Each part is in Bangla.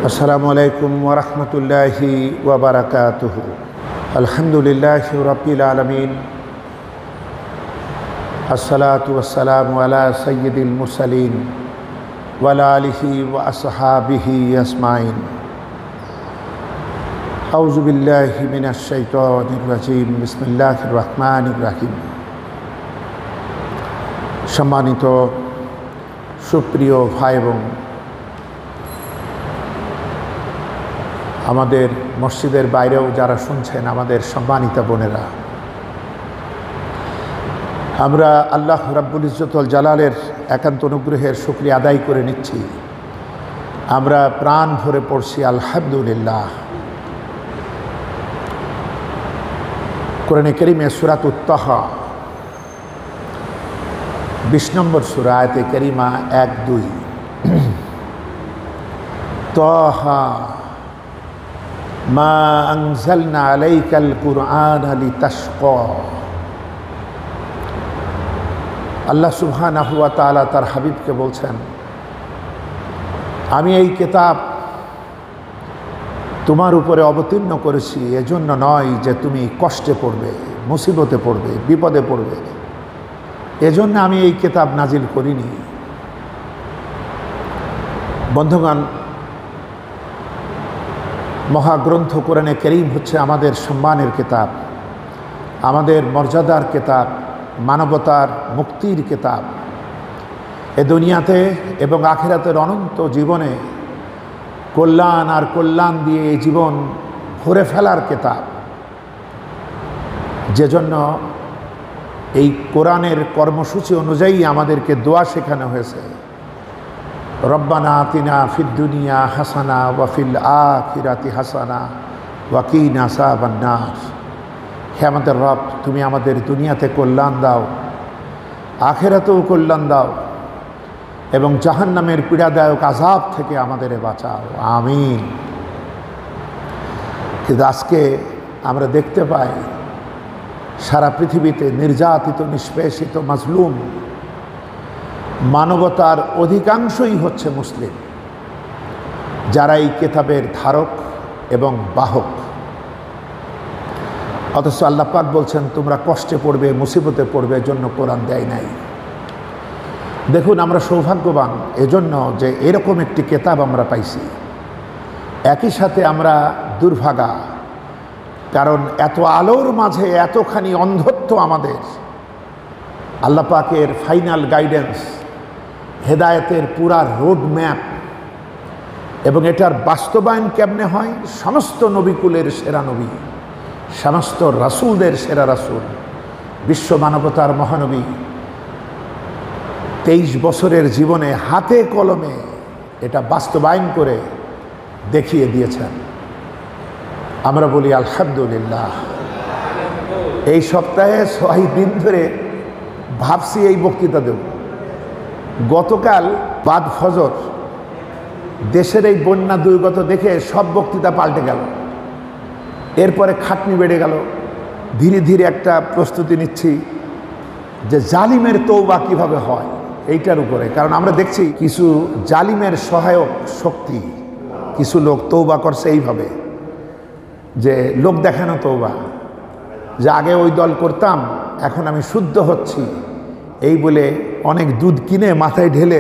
আসসালামু আলাইকুম ওয়া রাহমাতুল্লাহি ওয়া বারাকাতুহু। আলহামদুলিল্লাহি রাব্বিল আলামিন। আসসালাতু ওয়াসসালামু আলা সাইয়্যিদিল মুরসালিন ওয়া আলা আলিহি ওয়া আসহাবিহি আজমাইন। আউযু বিল্লাহি মিনাশ শাইতানির রাজীম। বিসমিল্লাহির রহমানির রহিম। সম্মানিত সুপ্রিয় ভাই এবং আমাদের মসজিদের বাইরেও যারা শুনছেন, আমাদের সম্মানিত বোনেরা, আমরা আল্লাহ রাব্বুল ইজ্জত ওয়াল জালালের একান্ত অনুগ্রহের শুকরিয়া আদায় করে নিচ্ছি। আমরা প্রাণ ভরে পড়ছি আলহামদুলিল্লাহ। কোরআনে কারীমে সূরাতুত তাহা 20 নম্বর সূরা, আয়াতে কারীমা 1-2। তাহা মা আনজালনা আলাইকাল কুরআনা লিতাশকা। আল্লাহ সুবহানাহু ওয়া তাআলা তার হাবিবকে বলছেন, আমি এই কিতাব তোমার উপরে অবতীর্ণ করেছি এজন্য নয় যে তুমি কষ্টে পড়বে, মুসিবতে পড়বে, বিপদে পড়বে, এজন্য আমি এই কিতাব নাজিল করিনি। বন্ধুগণ, মহাগ্রন্থ কোরআনে কারীম হচ্ছে আমাদের সম্মানের কিতাব, আমাদের মর্যাদার কিতাব, মানবতার মুক্তির কিতাব। এ দুনিয়াতে এবং আখিরাতের অনন্ত জীবনে কল্যাণ আর কল্যাণ দিয়ে এই জীবন ভরে ফেলার কিতাব। যে জন্য এই কোরআনের কর্মসূচি অনুযায়ী আমাদেরকে দোয়া শেখানো হয়েছে, রব্বানা আতিনা ফিদ দুনিয়া হাসানা ওয়া ফিল আখিরাতি হাসানা ওয়া কিনা আযাবান নার। হে আমাদের রব, তুমি আমাদের দুনিয়াতে কল্যাণ দাও, আখিরাতেও কল্যাণ দাও এবং জাহান্নামের পীড়াদায়ক আযাব থেকে আমাদের বাঁচাও, আমিন। কিন্তু আজকে আমরা দেখতে পাই সারা পৃথিবীতে নির্যাতিত, নিষ্পেষিত, মাজলুম মানবতার অধিকাংশই হচ্ছে মুসলিম, যারা এই কিতাবের ধারক এবং বাহক। অথচ আল্লাহ পাক বলছেন তোমরা কষ্টে পড়বে, মুসিবতে পড়বে, এজন্য কোরআন দেয় নাই। দেখুন, আমরা সৌভাগ্যবান এজন্য যে এরকম একটি কিতাব আমরা পাইছি। একই সাথে আমরা দুর্ভাগা, কারণ এত আলোর মাঝে এতখানি অন্ধত্ব আমাদের। আল্লাহ পাকের ফাইনাল গাইডেন্স, হেদায়েতের পুরা রোড ম্যাপ এবং এটার বাস্তবায়ন কেমনে হয়, সমস্ত নবীকুলের সেরা নবী, সমস্ত রাসূলদের সেরা রাসূল, বিশ্ব মানবতার মহানবী 23 বছরের জীবনে হাতে কলমে এটা বাস্তবায়ন করে দেখিয়ে দিয়েছেন। আমরা বলি আলহামদুলিল্লাহ। এই সপ্তাহে 6 দিন ধরে ভাবছি এই বক্তৃতা দেব। গতকাল বাদ ফজর দেশের এই বন্যা দুর্গত দেখে সব বক্তৃতা পাল্টে গেল। এরপরে খাটনি বেড়ে গেল। ধীরে ধীরে একটা প্রস্তুতি নিচ্ছি যে জালিমের তওবা কিভাবে হয় এইটার উপরে। কারণ আমরা দেখছি কিছু জালিমের সহায়ক শক্তি, কিছু লোক তওবা করছে এইভাবে যে লোক দেখানো তওবা, যে আগে ওই দল করতাম এখন আমি শুদ্ধ হচ্ছি, এই বলে অনেক দুধ কিনে মাথায় ঢেলে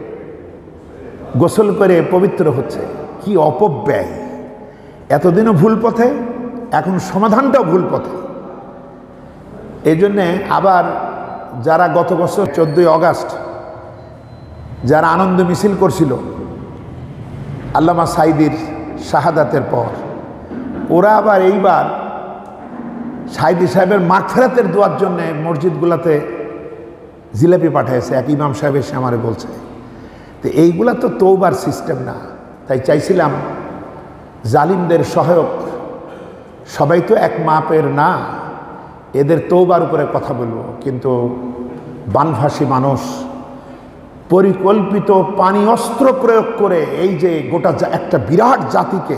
গোসল করে পবিত্র হচ্ছে। কি অপব্যয়! এতদিনও ভুল পথে, এখন সমাধানটাও ভুল পথে। এই জন্যে আবার যারা গত বছর 14ই আগস্ট যারা আনন্দ মিছিল করছিল আল্লামা সাঈদীর শাহাদাতের পর, ওরা আবার এইবার সাঈদী সাহেবের মাগফিরাতের দোয়ার জন্যে মসজিদগুলোতে জিলাপি পাঠিয়েছে। এক ইমাম সাহেব এসে আমারে বলছে, তো এইগুলা তো তওবার সিস্টেম না। তাই চাইছিলাম জালিমদের সহায়ক সবাই তো এক মাপের না, এদের তওবার উপরে কথা বলবো। কিন্তু বানভাসী মানুষ পরিকল্পিত পানি অস্ত্র প্রয়োগ করে এই যে গোটা একটা বিরাট জাতিকে,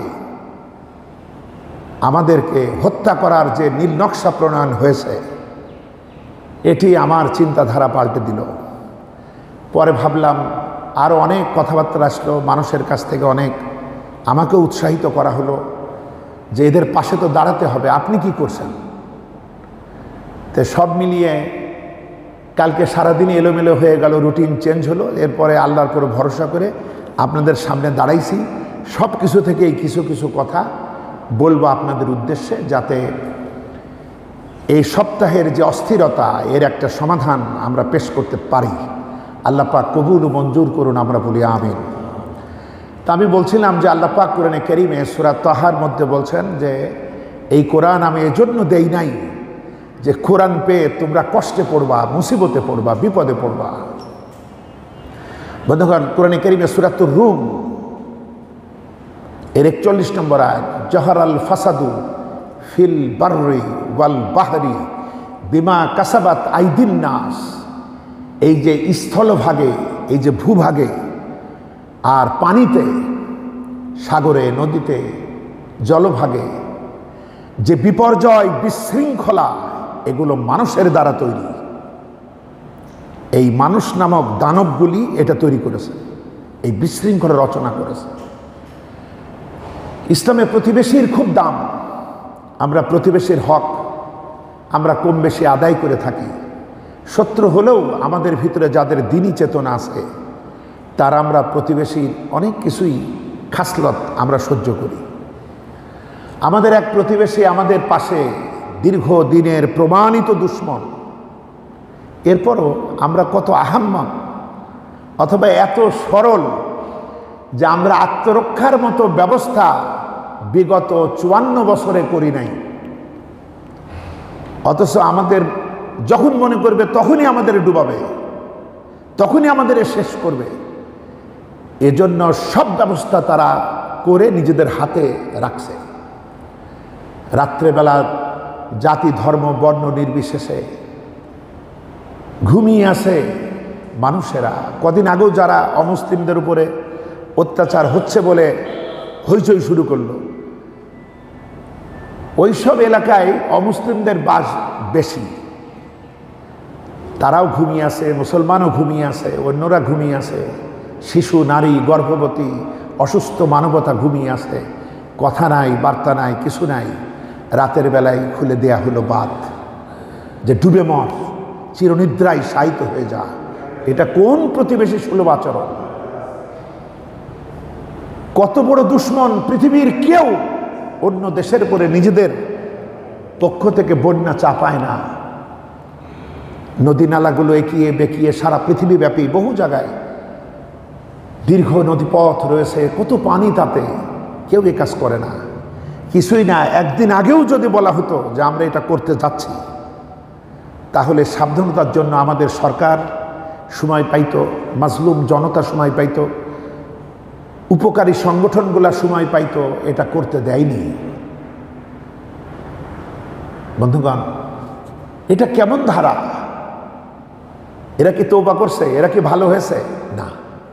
আমাদেরকে হত্যা করার যে নীলনকশা প্রণয়ন হয়েছে, এটি আমার চিন্তাধারা পাল্টে দিল। পরে ভাবলাম আরও অনেক কথাবার্তা আসলো, মানুষের কাছ থেকে অনেক আমাকে উৎসাহিত করা হলো যে এদের পাশে তো দাঁড়াতে হবে, আপনি কি করছেন? তো সব মিলিয়ে কালকে সারাদিন এলোমেলো হয়ে গেল, রুটিন চেঞ্জ হলো। এরপরে আল্লাহর উপর ভরসা করে আপনাদের সামনে দাঁড়াইছি। সব কিছু থেকেই কিছু কিছু কথা বলবো আপনাদের উদ্দেশ্যে, যাতে এই সপ্তাহের যে অস্থিরতা এর একটা সমাধান আমরা পেশ করতে পারি। আল্লাহ পাক কবুল ও মঞ্জুর করুন, আমরা বলি আমিন। তা আমি বলছিলাম যে আল্লাহ পাক কোরআনে কারীমে সূরা তাহার মধ্যে বলছেন যে এই কোরআন আমি এজন্য দেই নাই যে কোরআন পেয়ে তোমরা কষ্টে পড়বা, মুসিবতে পড়বা, বিপদে পড়বা। বন্ধুগণ, কোরআনে কারীমে সূরাতুর রুম এর 41 নম্বর আয়াত, জহরাল ফাসাদু ফিল বাররি ওয়াল বাহরি বিমা কাসাবাত আইদিন নাস। এই যে স্থলভাগে, এই যে ভূভাগে আর পানিতে, সাগরে, নদীতে, জলভাগে যে বিপর্যয়, বিশৃঙ্খলা, এগুলো মানুষের দ্বারা তৈরি। এই মানুষ নামক দানবগুলি এটা তৈরি করেছে, এই বিশৃঙ্খলা রচনা করেছে। ইসলামে প্রতিবেশীর খুব দাম। আমরা প্রতিবেশীর হক আমরা কম বেশি আদায় করে থাকি। শত্রু হলেও আমাদের ভিতরে যাদের দ্বীনি চেতনা আছে, তারা আমরা প্রতিবেশীর অনেক কিছুই খাসলত আমরা সহ্য করি। আমাদের এক প্রতিবেশী আমাদের পাশে দীর্ঘদিনের প্রমাণিত দুশ্মন, এরপরও আমরা কত আহাম্মক অথবা এত সরল যে আমরা আত্মরক্ষার মতো ব্যবস্থা বিগত 54 বছরে করি নাই। অথচ আমাদের যখন মনে করবে তখনই আমাদের ডুবাবে, তখনই আমাদের শেষ করবে। এজন্য সব ব্যবস্থা তারা করে নিজেদের হাতে রাখছে। রাত্রেবেলা জাতি, ধর্ম, বর্ণ নির্বিশেষে ঘুমিয়ে আছে মানুষেরা। কদিন আগেও যারা অমুসলিমদের উপরে অত্যাচার হচ্ছে বলে হইচই শুরু করলো, ওইসব এলাকায় অমুসলিমদের বাস বেশি। তারাও ঘুমিয়ে আছে, মুসলমানও ঘুমিয়ে আছে, অন্যরা ঘুমিয়ে আছে, শিশু, নারী, গর্ভবতী, অসুস্থ মানবতা ঘুমিয়ে আছে। কথা নাই, বার্তা নাই, কিছু নাই। রাতের বেলায় খুলে দেয়া হলো বাত যে ডুবে মর, চিরনিদ্রায় শায়িত হয়ে যা। এটা কোন প্রতিবেশী সুলভ আচরণ? কত বড় দুশ্মন! পৃথিবীর কেউ অন্য দেশের উপরে নিজেদের পক্ষ থেকে বন্যা চাপায় না। নদী নালাগুলো একিয়ে বেঁকিয়ে সারা পৃথিবীব্যাপী বহু জায়গায় দীর্ঘ নদীপথ রয়েছে, কত পানি, তাতে কেউ এ কাজ করে না, কিছুই না। একদিন আগেও যদি বলা হতো যে আমরা এটা করতে যাচ্ছি, তাহলে সাবধানতার জন্য আমাদের সরকার সময় পাইতো, মাজলুম জনতা সময় পাইতো, উপকারী সংগঠনগুলা সময় পাইতো। এটা করতে দেয়নি। বন্ধুগণ, এটা কেমন ধারা? এরা কি তওবা করছে? এরা কি ভালো হয়েছে? না।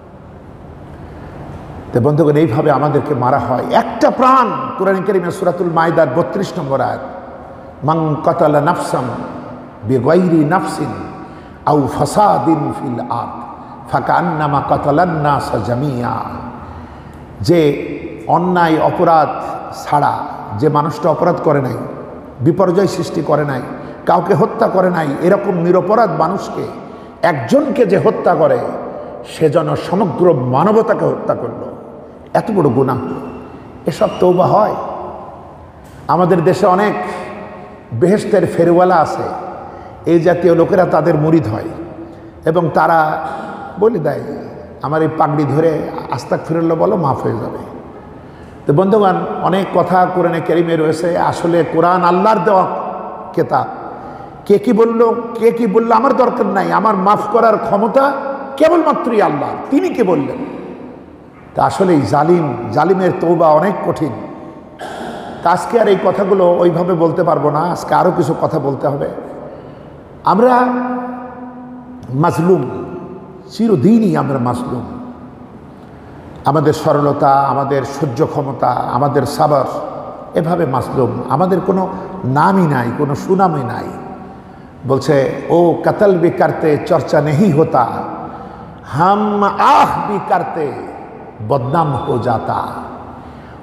তো বন্ধুগণ, এইভাবে আমাদেরকে মারা হয়। একটা প্রাণ, কোরআন কারীমে সূরাতুল মাইদার 32 নম্বর আয়াত, মান কাতালা নাফসান বিগাইরি নাফসিন আও ফাসাদিন ফিল আরদ ফাকান্নামা কাতালান নাস জামিয়া। যে অন্যায় অপরাধ ছাড়া, যে মানুষটা অপরাধ করে নাই, বিপর্যয় সৃষ্টি করে নাই, কাউকে হত্যা করে নাই, এরকম নিরপরাধ মানুষকে, একজনকে যে হত্যা করে, সে যেন সমগ্র মানবতাকে হত্যা করলো। এত বড় গুনাহ। এসব তওবা হয়? আমাদের দেশে অনেক বেহেশতের ফেরিওয়ালা আছে, এই জাতীয় লোকেরা তাদের মুরিদ হয় এবং তারা বলে দেয় আমার এই পাগড়ি ধরে আস্তাগফিরুল্লাহ বলো, মাফ হয়ে যাবে। তো বন্ধুগণ, অনেক কথা কোরআনে কারীমে রয়েছে। আসলে কোরআন আল্লাহর দেওয়া কিতাব। কে কি বললো, কে কি বললো আমার দরকার নাই। আমার মাফ করার ক্ষমতা কেবলমাত্রই আল্লাহ, তিনি কে বললেন। তা আসলে জালিমের তওবা অনেক কঠিন। তা আজকে আর এই কথাগুলো ওইভাবে বলতে পারবো না। আজকে আরও কিছু কথা বলতে হবে। আমরা মাজলুম, চিরদিনই আমরা মাজলুম। আমাদের সরলতা, আমাদের সহ্য ক্ষমতা, আমাদের সাবর, এভাবে মাজলুম। আমাদের কোনো নামই নাই, কোনো সুনামই নাই। বলছে ও কতল भी करते चर्चा नहीं होता, हम आह भी करते बदनाम हो जाता।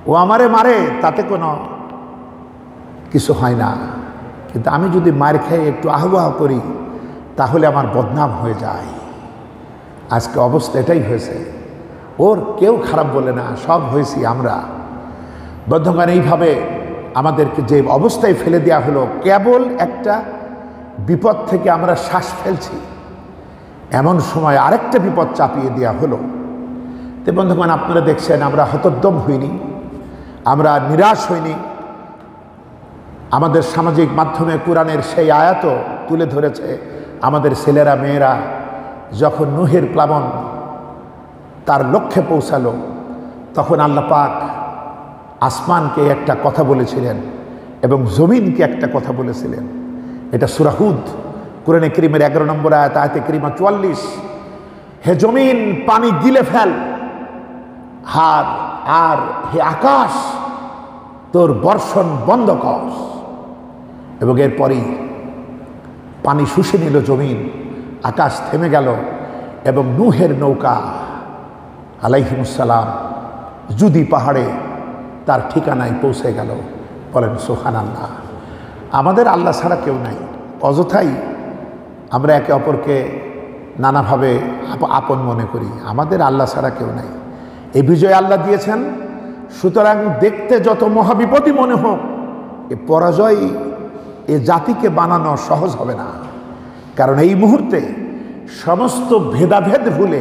ও আমারে মারে তাতে কোনো কিছু হয় না, কিন্তু আমি যদি মার খেয়ে একটু আহ্বাহ করি তাহলে আমার বদনাম হয়ে যায়। আজকে অবস্থা এটাই হয়েছে, ওর কেউ খারাপ বলে না, সব হয়েছি আমরা। বন্ধুগণ, এইভাবে আমাদেরকে যে অবস্থায় ফেলে দেওয়া হলো, কেবল একটা বিপদ থেকে আমরা শ্বাস ফেলছি, এমন সময় আরেকটা বিপদ চাপিয়ে দেওয়া হলো। তো বন্ধুগণ, আপনারা দেখছেন আমরা হতোদ্যম হইনি, আমরা নিরাশ হইনি। আমাদের সামাজিক মাধ্যমে কোরআনের সেই আয়াতও তুলে ধরেছে। আমাদের ছেলেরা মেয়েরা যখন নূহের প্লাবন তার লক্ষ্যে পৌঁছালো, তখন আল্লাহ পাক আসমানকে একটা কথা বলেছিলেন এবং জমিনকে একটা কথা বলেছিলেন। এটা সূরা হুদ কোরআনে কারীমের 11 নম্বর আয়াত, আয়াতে কারীমা 44। হে জমিন পানি গিলে ফেল, আর হে আকাশ তোর বর্ষণ বন্ধ কর। এবং এরপরই পানি শুষে নিল জমিন, আকাশ থেমে গেল এবং নূহের নৌকা আলাইহিমুসসালাম জুদি পাহাড়ে তার ঠিকানায় পৌঁছে গেল। বলেন সুবহানাল্লাহ। আমাদের আল্লাহ ছাড়া কেউ নাই, অযথাই আমরা একে অপরকে নানাভাবে আপন মনে করি। আমাদের আল্লাহ ছাড়া কেউ নাই, এই বিজয় আল্লাহ দিয়েছেন। সুতরাং দেখতে যত মহাবিপদই মনে হোক, এ পরাজয় এ জাতিকে বানানো সহজ হবে না। কারণ এই মুহূর্তে সমস্ত ভেদাভেদ ভুলে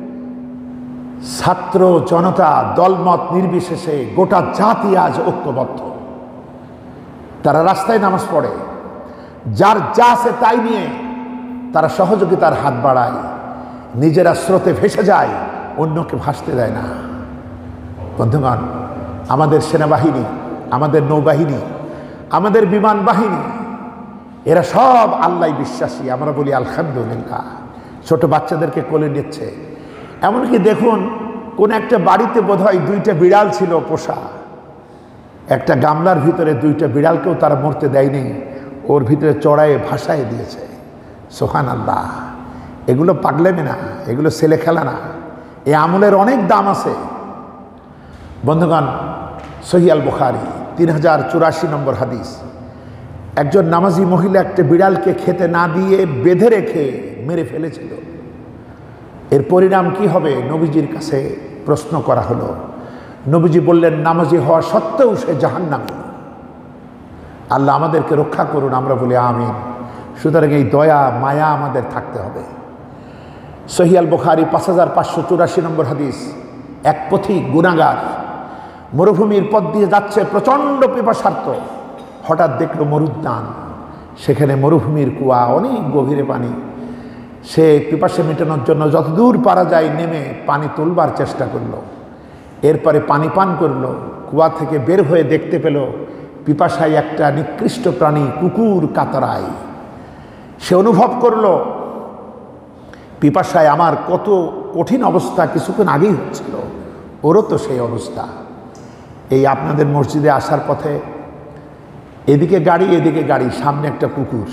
ছাত্র জনতা দলমত নির্বিশেষে গোটা জাতি আজ ঐক্যবদ্ধ। তারা রাস্তায় নামাজ পড়ে, যার যা আছে তাই নিয়ে তারা সহযোগিতার হাত বাড়ায়, নিজেরা স্রোতে ভেসে যায়, অন্যকে ভাসতে দেয় না। বন্ধুগণ, আমাদের সেনাবাহিনী, আমাদের নৌবাহিনী, আমাদের বিমান বাহিনী, এরা সব আল্লাহ বিশ্বাসী। আমরা বলি আলহামদুলিল্লাহ। ছোট বাচ্চাদেরকে কোলে নিচ্ছে। এমনকি দেখুন, কোন একটা বাড়িতে বোধহয় 2টা বিড়াল ছিল পোষা, একটা গামলার ভিতরে 2টা বিড়ালকেও তারা মরতে দেয়নি, ওর ভিতরে চড়ায়ে ভাসায় দিয়েছে। সুবহানাল্লাহ। এগুলো পাগলামি না, এগুলো ছেলে খেলা না, এই আমলের অনেক দাম আছে। বন্ধুগণ, সহিহ আল বুখারী 3084 নম্বর হাদিস, একজন নামাজি মহিলা একটা বিড়ালকে খেতে না দিয়ে বেঁধে রেখে মেরে ফেলেছিল। এর পরিণাম কি হবে নবীজির কাছে প্রশ্ন করা হলো। নবীজি বললেন, নামাজি হওয়া সত্ত্বেও সে জাহান্নামী। আল্লাহ আমাদেরকে রক্ষা করুন, আমরা বলি আমিন। সুতরাং এই দয়া মায়া আমাদের থাকতে হবে। সহিহ আল বুখারী 5584 নম্বর হাদিস, এক পথিক গুনাহগার মরুভূমির পথ দিয়ে যাচ্ছে, প্রচণ্ড পিপাসার্ত। হঠাৎ দেখলো মরুদ্যান, সেখানে মরুভূমির কুয়া, অনেক গভীরে পানি। সে পিপাসা মেটানোর জন্য যতদূর পারা যায় নেমে পানি তুলবার চেষ্টা করলো। এরপরে পানি পান করলো। কুয়া থেকে বের হয়ে দেখতে পেল পিপাসায় একটা নিকৃষ্ট প্রাণী কুকুর কাতরায়। সে অনুভব করলো, পিপাসায় আমার কত কঠিন অবস্থা কিছুক্ষণ আগেই হচ্ছিল, ওরও তো সেই অবস্থা। এই আপনাদের মসজিদে আসার পথে এদিকে গাড়ি এদিকে গাড়ি, সামনে একটা কুকুর।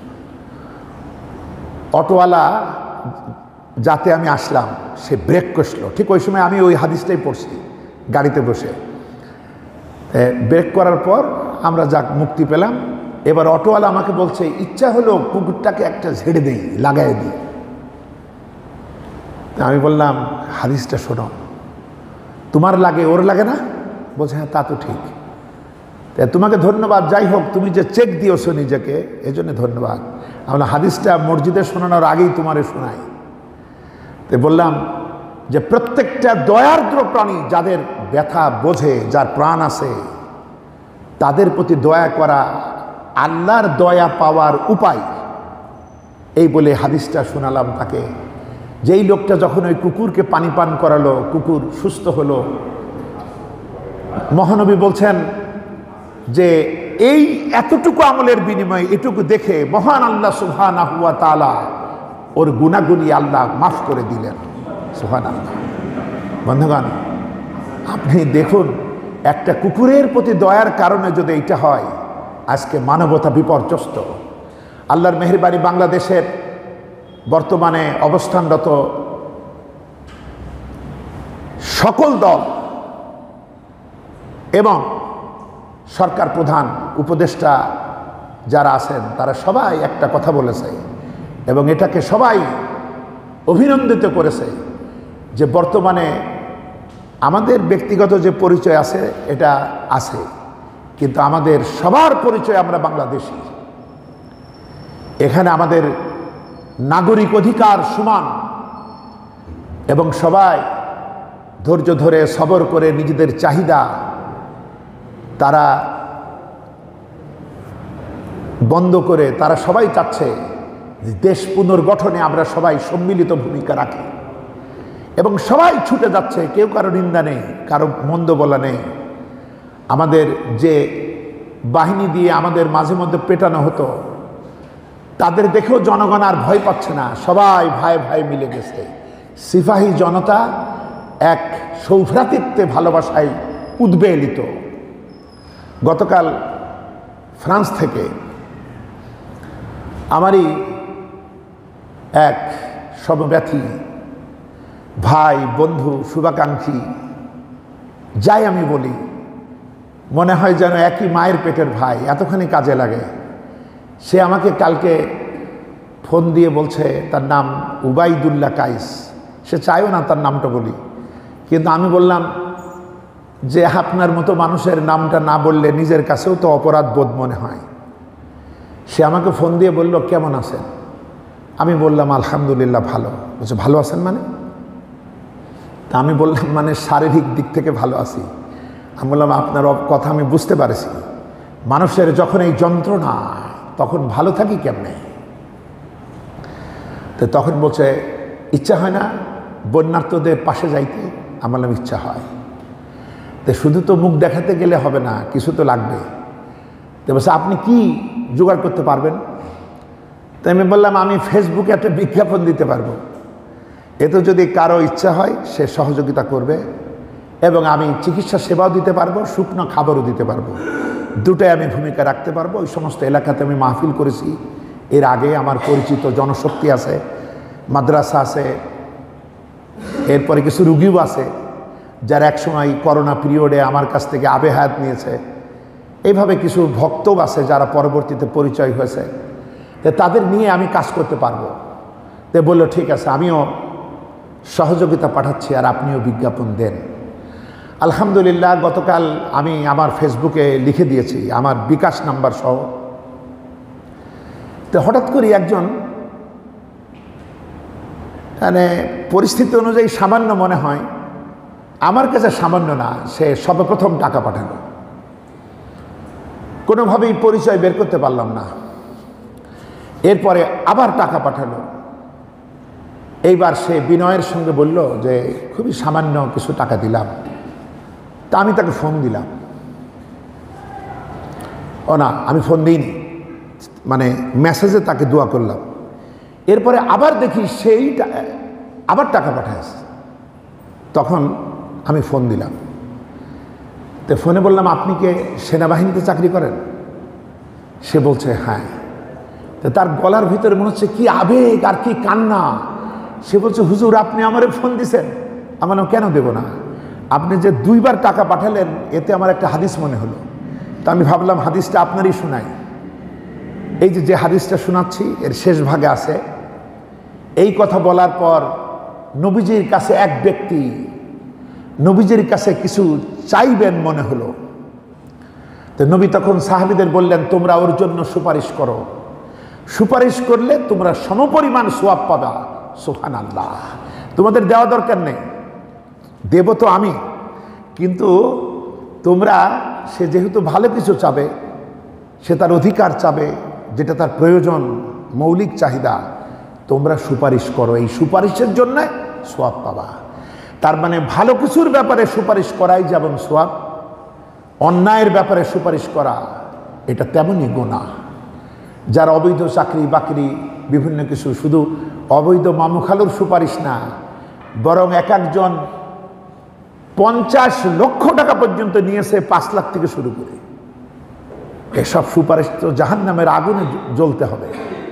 অটোওয়ালা যাতে আমি আসলাম, সে ব্রেক কষলো। ঠিক ওই সময় আমি ওই হাদিসটাই পড়ছি গাড়িতে বসে। ব্রেক করার পর আমরা যাক মুক্তি পেলাম। এবার অটোওয়ালা আমাকে বলছে, ইচ্ছা হলো কুকুরটাকে একটা ঝেড়ে দেই, লাগাই দিই। আমি বললাম, হাদিসটা শোনো, তোমার লাগে ওর লাগে না? বলছে, হ্যাঁ তা তো ঠিক। তোমাকে ধন্যবাদ, যাই হোক তুমি যে চেক দিয়েছো নিজেকে, এজন্য ধন্যবাদ। আমরা হাদিসটা মসজিদে শোনানোর আগেই তোমারে শোনাই। তো বললাম যে প্রত্যেকটা দয়ার্দ্র প্রাণী, যাদের ব্যথা বোঝে, যার প্রাণ আছে, তাদের প্রতি দয়া করা আল্লাহর দয়া পাওয়ার উপায়। এই বলে হাদিসটা শোনালাম তাকে। যেই লোকটা যখন ওই কুকুরকে পানি পান করালো, কুকুর সুস্থ হলো। মহানবী বলছেন যে এই এতটুকু আমলের বিনিময়ে এটুকু দেখে মহান আল্লাহ সুবহানাহু ওয়া তাআলা ওর গুনাহগুলি আল্লাহ মাফ করে দিলেন। সুবহানাল্লাহ। বন্ধুগণ, আপনি দেখুন, একটা কুকুরের প্রতি দয়ার কারণে যদি এইটা হয়, আজকে মানবতা বিপর্যস্ত। আল্লাহর মেহেরবানি, বাংলাদেশের বর্তমানে অবস্থানরত সকল দল এবং সরকার প্রধান উপদেষ্টা যারা আছেন তারা সবাই একটা কথা বলেছে এবং এটাকে সবাই অভিনন্দিত করেছে যে বর্তমানে আমাদের ব্যক্তিগত যে পরিচয় আছে এটা আছে, কিন্তু আমাদের সবার পরিচয় আমরা বাংলাদেশী। এখানে আমাদের নাগরিক অধিকার সমান এবং সবাই ধৈর্য ধরে সবর করে নিজেদের চাহিদা তারা বন্ধ করে তারা সবাই চাচ্ছে দেশ পুনর্গঠনে আমরা সবাই সম্মিলিত ভূমিকা রাখি এবং সবাই ছুটে যাচ্ছে, কেউ কারো নিন্দা নেই, কারো মন্দ বলা নেই। আমাদের যে বাহিনী দিয়ে আমাদের মাঝে মধ্যে পেটানো হতো তাদের দেখেও জনগণ আর ভয় পাচ্ছে না, সবাই ভাই ভাই মিলে গেছে। সিপাহী জনতা এক সৌভ্রাতৃত্বে ভালোবাসায় উদ্বেলিত। গতকাল ফ্রান্স থেকে আমারই এক সমব্যথী ভাই বন্ধু শুভাকাঙ্ক্ষী যাই আমি বলি, মনে হয় যেন একই মায়ের পেটের ভাই, এতখানি কাজে লাগে। সে আমাকে কালকে ফোন দিয়ে বলছে, তার নাম উবাইদুল্লাহ কাইস, সে চায়ও না তার নামটা বলি, কিন্তু আমি বললাম যে আপনার মতো মানুষের নামটা না বললে নিজের কাছেও তো অপরাধ বোধ মনে হয়। সে আমাকে ফোন দিয়ে বলল কেমন আছেন? আমি বললাম আলহামদুলিল্লাহ ভালো। বলছে ভালো আছেন মানে? তা আমি বললাম মানে শারীরিক দিক থেকে ভালো আছি। আমি বললাম আপনার কথা আমি বুঝতে পারছি, মানুষের যখন এই যন্ত্রণা তখন ভালো থাকি কেমনে? তো তখন বলছে ইচ্ছা হয় না বন্যার্তদের পাশে যাইতে? আমি বললাম ইচ্ছা হয়। তো শুধু তো মুখ দেখাতে গেলে হবে না, কিছু তো লাগবে। তো বলছে আপনি কি জোগাড় করতে পারবেন? তাই আমি বললাম আমি ফেসবুকে একটা বিজ্ঞাপন দিতে পারবো, এতে যদি কারো ইচ্ছা হয় সে সহযোগিতা করবে, এবং আমি চিকিৎসা সেবাও দিতে পারবো, শুকনো খাবারও দিতে পারবো, দুটোই আমি ভূমিকা রাখতে পারবো। ওই সমস্ত এলাকাতে আমি মাহফিল করেছি এর আগে, আমার পরিচিত জনশক্তি আছে, মাদ্রাসা আছে, এরপরে কিছু রুগীও আছে যারা একসময় করোনা পিরিয়ডে আমার কাছ থেকে আবে হায়াত নিয়েছে। এইভাবে কিছু ভক্তও আছে যারা পরবর্তীতে পরিচয় হয়েছে, তো তাদের নিয়ে আমি কাজ করতে পারবো। তো বললো ঠিক আছে, আমিও সহযোগিতা পাঠাচ্ছি আর আপনিও বিজ্ঞাপন দেন। আলহামদুলিল্লাহ গতকাল আমি আমার ফেসবুকে লিখে দিয়েছি আমার বিকাশ নাম্বার সহ। তো হঠাৎ করে একজন মানে পরিস্থিতি অনুযায়ী সামান্য মনে হয়, আমার কাছে সামান্য না, সে সর্বপ্রথম টাকা পাঠালো। কোনোভাবেই পরিচয় বের করতে পারলাম না। এরপরে আবার টাকা পাঠালো। এইবার সে বিনয়ের সঙ্গে বলল যে খুবই সামান্য কিছু টাকা দিলাম। তা আমি তাকে ফোন দিলাম। ও না, আমি ফোন দিইনি, মানে মেসেজে তাকে দোয়া করলাম। এরপরে আবার দেখি সেই আবার টাকা পাঠাইছে। তখন আমি ফোন দিলাম। তো ফোনে বললাম আপনি কি সেনাবাহিনীতে চাকরি করেন? সে বলছে হ্যাঁ। তো তার গলার ভিতরে মনে হচ্ছে কি আবেগ আর কি কান্না। সে বলছে হুজুর আপনি আমারে ফোন দিছেন? আমার কেন দেব না, আপনি যে দুইবার টাকা পাঠালেন এতে আমার একটা হাদিস মনে হলো। তা আমি ভাবলাম হাদিসটা আপনারই শোনাই। এই যে হাদিসটা শোনাচ্ছি এর শেষ ভাগে আছে, এই কথা বলার পর নবীজির কাছে এক ব্যক্তি নবীজির কাছে কিছু চাইবেন মনে হলো। তো নবী তখন সাহাবীদের বললেন তোমরা ওর জন্য সুপারিশ করো, সুপারিশ করলে তোমরা সমপরিমাণ সওয়াব পাবা। সুবহানাল্লাহ, তোমাদের দেওয়া দরকার নেই, দেব তো আমি, কিন্তু তোমরা, সে যেহেতু ভালো কিছু চাবে, সে তার অধিকার চাবে, যেটা তার প্রয়োজন, মৌলিক চাহিদা, তোমরা সুপারিশ করো, এই সুপারিশের জন্য সওয়াব পাবা। তার মানে ভালো কিছুর ব্যাপারে সুপারিশ করাই যেমন সওয়াব, অন্যায়ের ব্যাপারে সুপারিশ করা এটা তেমনই গুনাহ। যার অবৈধ চাকরি বাকরি বিভিন্ন কিছু, শুধু অবৈধ মামুখালুর সুপারিশ না, বরং এক একজন 50 লক্ষ টাকা পর্যন্ত নিয়েছে, 5 লাখ থেকে শুরু করে। এসব সুপারিশ তো জাহান্নামের আগুনে জ্বলতে হবে।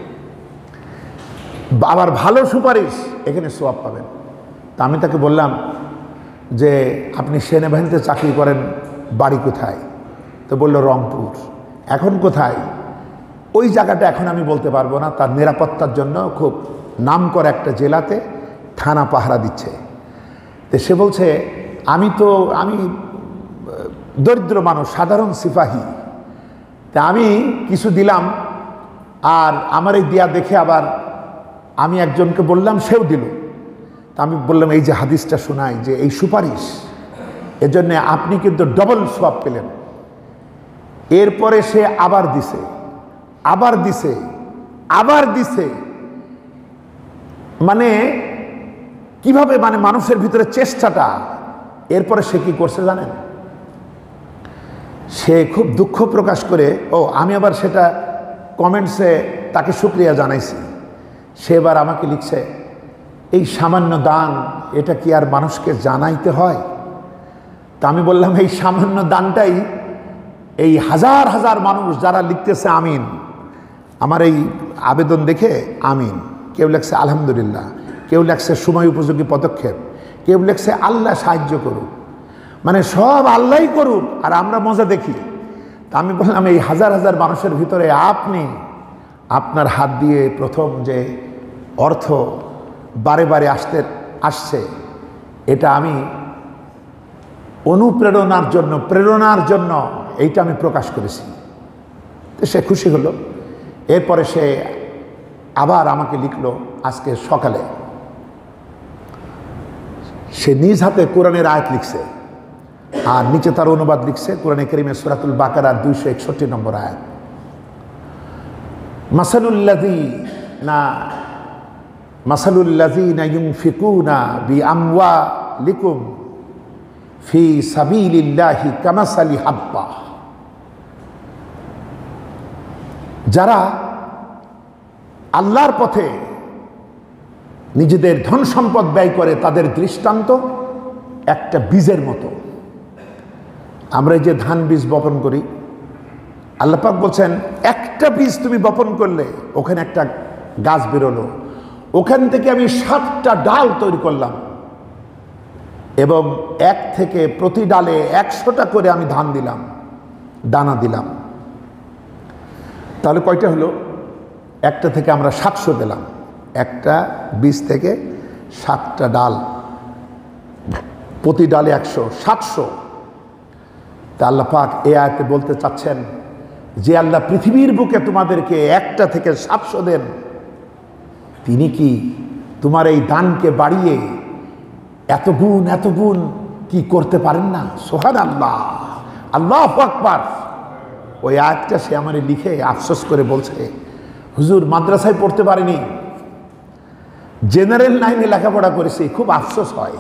আবার ভালো সুপারিশ এখানে সওয়াব পাবেন। তা আমি তাকে বললাম যে আপনি সেনাবাহিনীতে চাকরি করেন, বাড়ি কোথায়? তো বলল রংপুর। এখন কোথায়? ওই জায়গাটা এখন আমি বলতে পারবো না, তার নিরাপত্তার জন্য খুব নামকরা একটা জেলাতে থানা পাহারা দিচ্ছে। তো সে বলছে আমি দরিদ্র মানুষ, সাধারণ সিপাহী, তা আমি কিছু দিলাম, আর আমার এই দেয়া দেখে আবার আমি একজনকে বললাম, সেও দিল। তা আমি বললাম এই যে হাদিসটা শোনাই যে এই সুপারিশ, এজন্য আপনি কিন্তু ডবল সওয়াব পেলেন। এরপরে সে আবার দিছে, আবার দিছে, আবার দিছে। মানে কিভাবে, মানে মানুষের ভিতরে চেষ্টাটা। এরপরে সে কি করছে জানেন? সে খুব দুঃখ প্রকাশ করে, আমি আবার সেটা কমেন্টসে তাকে শুকরিয়া জানাইছি। সে এবার আমাকে লিখছে, এই সামান্য দান এটা কি আর মানুষকে জানাইতে হয়? তা আমি বললাম এই সামান্য দানটাই এই হাজার হাজার মানুষ যারা লিখতেছে আমিন, আমার এই আবেদন দেখে আমিন, কেউ লেখছে আলহামদুলিল্লাহ, কেউ লেখছে সময় উপযোগী পদক্ষেপ, কেউ লেখছে আল্লাহ সাহায্য করুক, মানে সব আল্লাহই করুক আর আমরা মজা দেখি। তা আমি বললাম এই হাজার হাজার মানুষের ভিতরে আপনি আপনার হাত দিয়ে প্রথম যে অর্থ বারে বারে আসছে, এটা আমি অনুপ্রেরণার জন্য, প্রেরণার জন্য এইটা আমি প্রকাশ করেছি। তো সে খুশি হলো। এরপরে সে আবার আমাকে লিখলো আজকে সকালে, সে নিজ হাতে কোরআনের আয়াত লিখছে, আর নিচে তার অনুবাদ লিখছে কোরআনে কারীমের সূরাতুল বাকারার 261 নম্বর আয়াত, মাসালুল্লাযীনা ইউনফিকুনা বিআমওয়ালিকুম ফি সাবিলিল্লাহি কামাসালি হাব্বা। যারা আল্লাহর পথে নিজেদের ধন সম্পদ ব্যয় করে তাদের দৃষ্টান্ত একটা বীজের মতো। আমরা যে ধান বীজ বপন করি, আল্লাহ পাক বলছেন একটা বীজ তুমি বপন করলে ওখানে একটা গাছ বেরোলো, ওখান থেকে আমি 7টা ডাল তৈরি করলাম এবং এক থেকে প্রতি ডালে 100টা করে আমি ধান দিলাম, দানা দিলাম। তাহলে কয়টা হলো? একটা থেকে আমরা 700 পেলাম, একটা বীজ থেকে 7টা ডাল, প্রতি ডালে 100, 700। তা আল্লাহ পাক এই আয়াতে বলতে চাচ্ছেন যে আল্লাহ পৃথিবীর বুকে তোমাদেরকে 1টা থেকে 700 দেন, তিনি কি তোমার এই দানকে বাড়িয়ে এত গুণ কি করতে পারেন না? সুবহানাল্লাহ, আল্লাহু আকবার। ওই আয়াতটা সে আমারে লিখে আফসোস করে বলছে, হুজুর মাদ্রাসায় পড়তে পারিনি, জেনারেল লাইনে লেখাপড়া করেছি, খুব আফসোস হয়,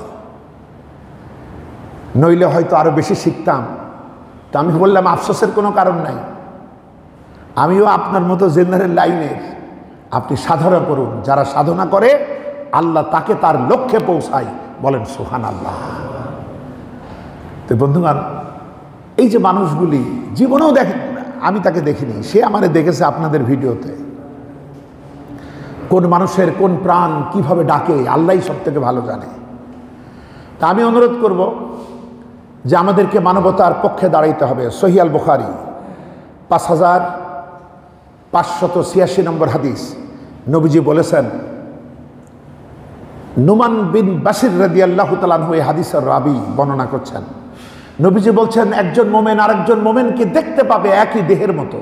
নইলে হয়তো আরো বেশি শিখতাম। তা আমি বললাম আফসোসের কোনো কারণ নাই, আমিও আপনার মতো জেনারেল লাইনের, আপনি সাধনা করুন, যারা সাধনা করে আল্লাহ তাকে তার লক্ষ্যে পৌঁছায়, বলেন সুবহানাল্লাহ। তো বন্ধুগণ, এই যে মানুষগুলি জীবনেও দেখেন, আমি তাকে দেখিনি, সে আমারে দেখেছে আপনাদের ভিডিওতে। কোন মানুষের কোন প্রাণ কিভাবে ডাকে আল্লাহই সব থেকে ভালো জানে। তা আমি অনুরোধ করব যে আমাদেরকে মানবতার পক্ষে দাঁড়াইতে হবে। সহিহ আল বুখারী 5586 নম্বর হাদিস, নবীজি বলেছেন, নুমান বিন বাশির রাদিয়াল্লাহু তাআলা আনহু এই হাদিসের রাবি বর্ণনা করছেন। নবীজি বলছেন একজন মোমেন আরেকজন মোমেনকে দেখতে পাবে একই দেহের মতো।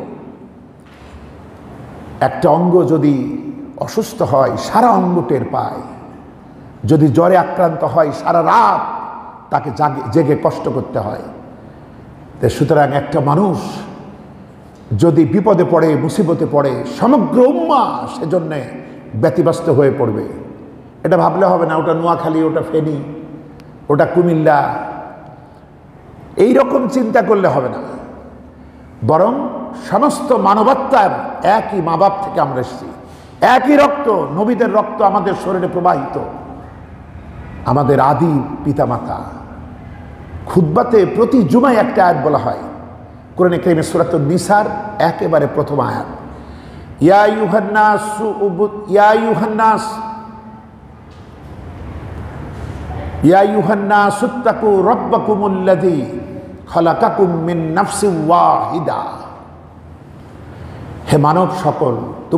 একটা অঙ্গ যদি অসুস্থ হয় সারা অঙ্গ টের পায়, যদি জ্বরে আক্রান্ত হয় সারা রাত তাকে জেগে কষ্ট করতে হয়। সুতরাং একটা মানুষ যদি বিপদে পড়ে, মুসিবতে পড়ে, সমগ্র উম্মাহ সেজন্যে ব্যতিব্যস্ত হয়ে পড়বে। এটা ভাবলে হবে না ওটা নোয়াখালী, ওটা ফেনী, ওটা কুমিল্লা, এই রকম চিন্তা করলে হবে না। বরং সমস্ত মানবতার একই মা বাপ থেকে আমরা এসেছি, একই রক্ত, নবীদের রক্ত আমাদের শরীরে প্রবাহিত, আমাদের আদি পিতামাতা। খুতবাতে প্রতি জুমায় একটা আয়াত বলা হয়, কোরআনে কারীমের সূরাতুন নিসার একেবারে প্রথম আয়াত, ইয়া আইয়ুহান নাস ইত্তাকু রাব্বাকুমুল্লাযী খলাকাকুম মিন নাফসিন ওয়াহিদা। হে মানব সকল,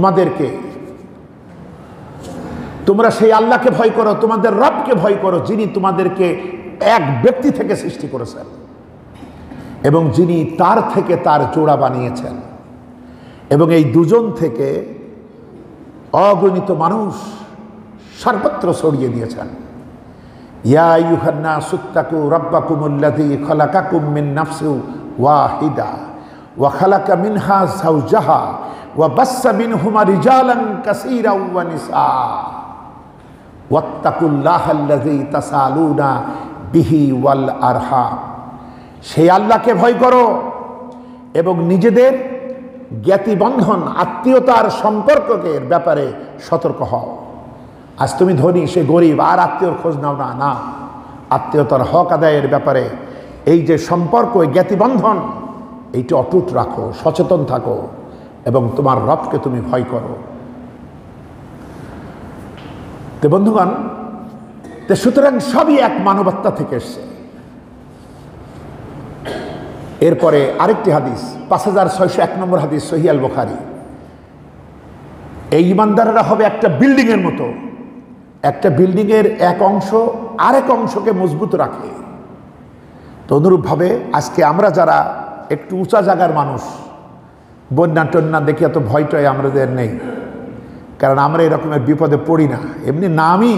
তোমরা সেই আল্লাহকে ভয় করো, তোমাদের রবকে ভয় করো, যিনি তোমাদেরকে এক ব্যক্তি থেকে সৃষ্টি করেছেন এবং যিনি তার থেকে তার জোড়া বানিয়েছেন, এবং এই দুজন থেকে অগণিত মানুষ সর্বত্র ছড়িয়ে দিয়েছেন। ইয়া আইয়ুহান নাসু ইত্তাকু রাব্বাকুমুল্লাযী খালাকাকুম মিন নাফসিন ওয়াহিদা ওয়া খালাকা মিনহা যাওজাহা ওয়া বাসসা মিনহুমা রিজালান কাসীরান ওয়া নিসা ওয়াত্তাকুল্লাহাল্লাযী তাসালুনা বিহি ওয়াল আরহাম। সেই আল্লাহকে ভয় করো এবং নিজেদের জ্ঞাতিবন্ধন আত্মীয়তার সম্পর্কের ব্যাপারে সতর্ক হও। আজ তুমি ধনী, সে গরিব, আর আত্মীয়র খোঁজ নাও না। না, আত্মীয়তার হক আদায়ের ব্যাপারে এই যে সম্পর্ক, জ্ঞাতিবন্ধন, এইটা অটুট রাখো, সচেতন থাকো এবং তোমার রবকে তুমি ভয় করো। তো বন্ধুগণ, সুতরাং সবই এক মানবতা থেকে এসছে। এরপরে আরেকটি হাদিস, 5601 নম্বর হাদিস, সহিহ আল বুখারী। এই ইমানদাররা হবে একটা বিল্ডিংয়ের মতো। একটা বিল্ডিংয়ের এক অংশ আরেক অংশকে মজবুত রাখে। তো অনুরূপভাবে আজকে আমরা যারা একটু উঁচা জায়গার মানুষ, বন্যা টন্যা দেখে এত ভয়টয় আমাদের নেই, কারণ আমরা এরকমের বিপদে পড়ি না। এমনি নামই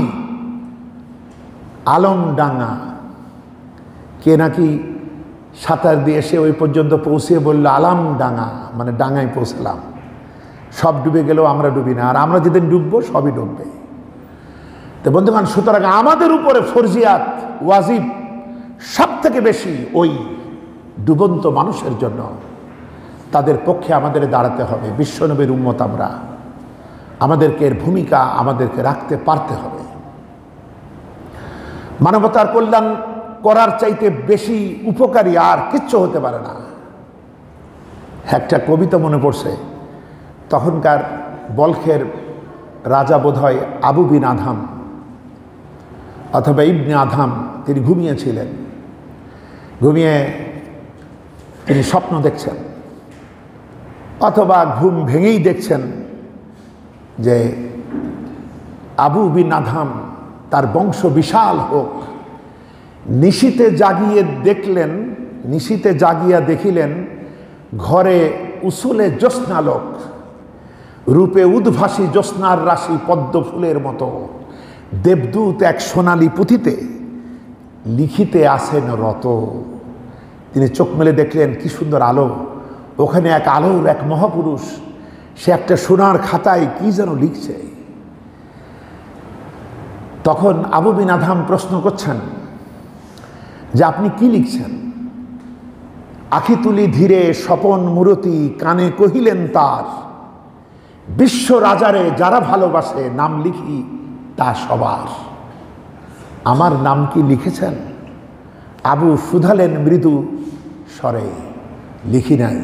আলমডাঙ্গা, কে নাকি সাঁতার দিয়ে এসে ওই পর্যন্ত পৌঁছে বললো আলামডাঙ্গা, মানে ডাঙ্গায় পৌঁছলাম। সব ডুবে গেলেও আমরা ডুবি না, আর আমরা যেদিন ডুববো সবই ডুববে। তো বন্ধুগণ, সুতরাং আমাদের উপরে ফরজিয়াত, ওয়াজিব সব থেকে বেশি ওই ডুবন্ত মানুষের জন্য। তাদের পক্ষে আমাদের দাঁড়াতে হবে। বিশ্বনবীর উম্মত আমরা, আমাদেরকে এর ভূমিকা আমাদেরকে রাখতে পারতে হবে। মানবতার কল্যাণ করার চাইতে বেশি উপকারী আর কিচ্ছু হতে পারে না। একটা কবিতা মনে পড়ছে, তখনকার বলখের রাজা বোধহয় আবু বিন আধাম অথবা ইবনে আধাম, তিনি ঘুমিয়েছিলেন। ঘুমিয়ে তিনি স্বপ্ন দেখছেন, অথবা ঘুম ভেঙেই দেখছেন যে আবু বিন আধাম, তার বংশ বিশাল হোক। নিশীতে জাগিয়া দেখিলেন ঘরে উসুলে জ্যোৎস্নালোক, রূপে উদ্ভাসী জ্যোৎস্নার রাশি পদ্ম ফুলের মতো, দেবদূত এক সোনালী পুঁথিতে লিখিতে আসেন রত। তিনি চোখ মেলে দেখলেন কি সুন্দর আলো, ওখানে এক আলোর এক মহাপুরুষ, সে একটা সোনার খাতায় কি যেন লিখছে। তখন আবু বিন আধাম প্রশ্ন করছেন যে আপনি কি লিখছেন? আখি তুলি ধীরে স্বপন মূরতি, কানে কহিলেন তার, বিশ্ব রাজারে যারা ভালোবাসে নাম লিখি তা সবার। আমার নাম কি লিখেছেন? আবু শুধালেন মৃদু স্বরে, লিখি নাই।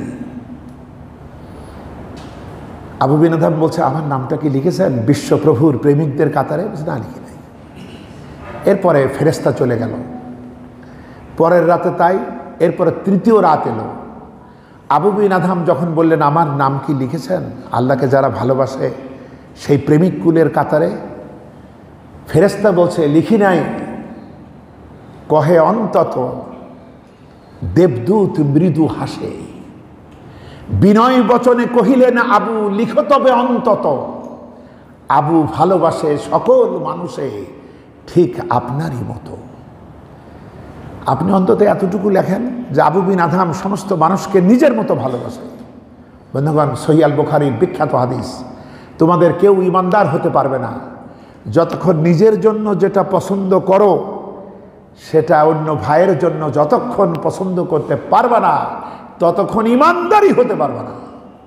আবু বিন আধাম বলছে, আমার নামটা কি লিখেছেন বিশ্বপ্রভুর প্রেমিকদের কাতারে? না, লিখি নাই। এরপরে ফেরেশতা চলে গেল। পরের রাতে তাই, এরপরে তৃতীয় রাত এলো। আবু বিন আধাম যখন বললেন আমার নাম কি লিখেছেন আল্লাহকে যারা ভালোবাসে সেই প্রেমিক কুলের কাতারে, ফেরেশতা বলছে লিখি নাই। কহে অন্তত দেবদূত মৃদু হাসে, বিনয় বচনে কহিলেন আবু লিখ তবে অন্তত, আবু ভালোবাসে সকল মানুষে ঠিক আপনারই মতো। আপনি অন্তত এতটুকু লেখেন যে আবু বিন আধাম সমস্ত মানুষকে নিজের মতো ভালোবাসে। বন্ধুগণ, সহিহ আল বুখারীর বিখ্যাত হাদিস, তোমাদের কেউ ইমানদার হতে পারবে না যতক্ষণ নিজের জন্য যেটা পছন্দ করো সেটা অন্য ভাইয়ের জন্য যতক্ষণ পছন্দ করতে পারবে না ততক্ষণ ইমানদারই হতে পারবে না।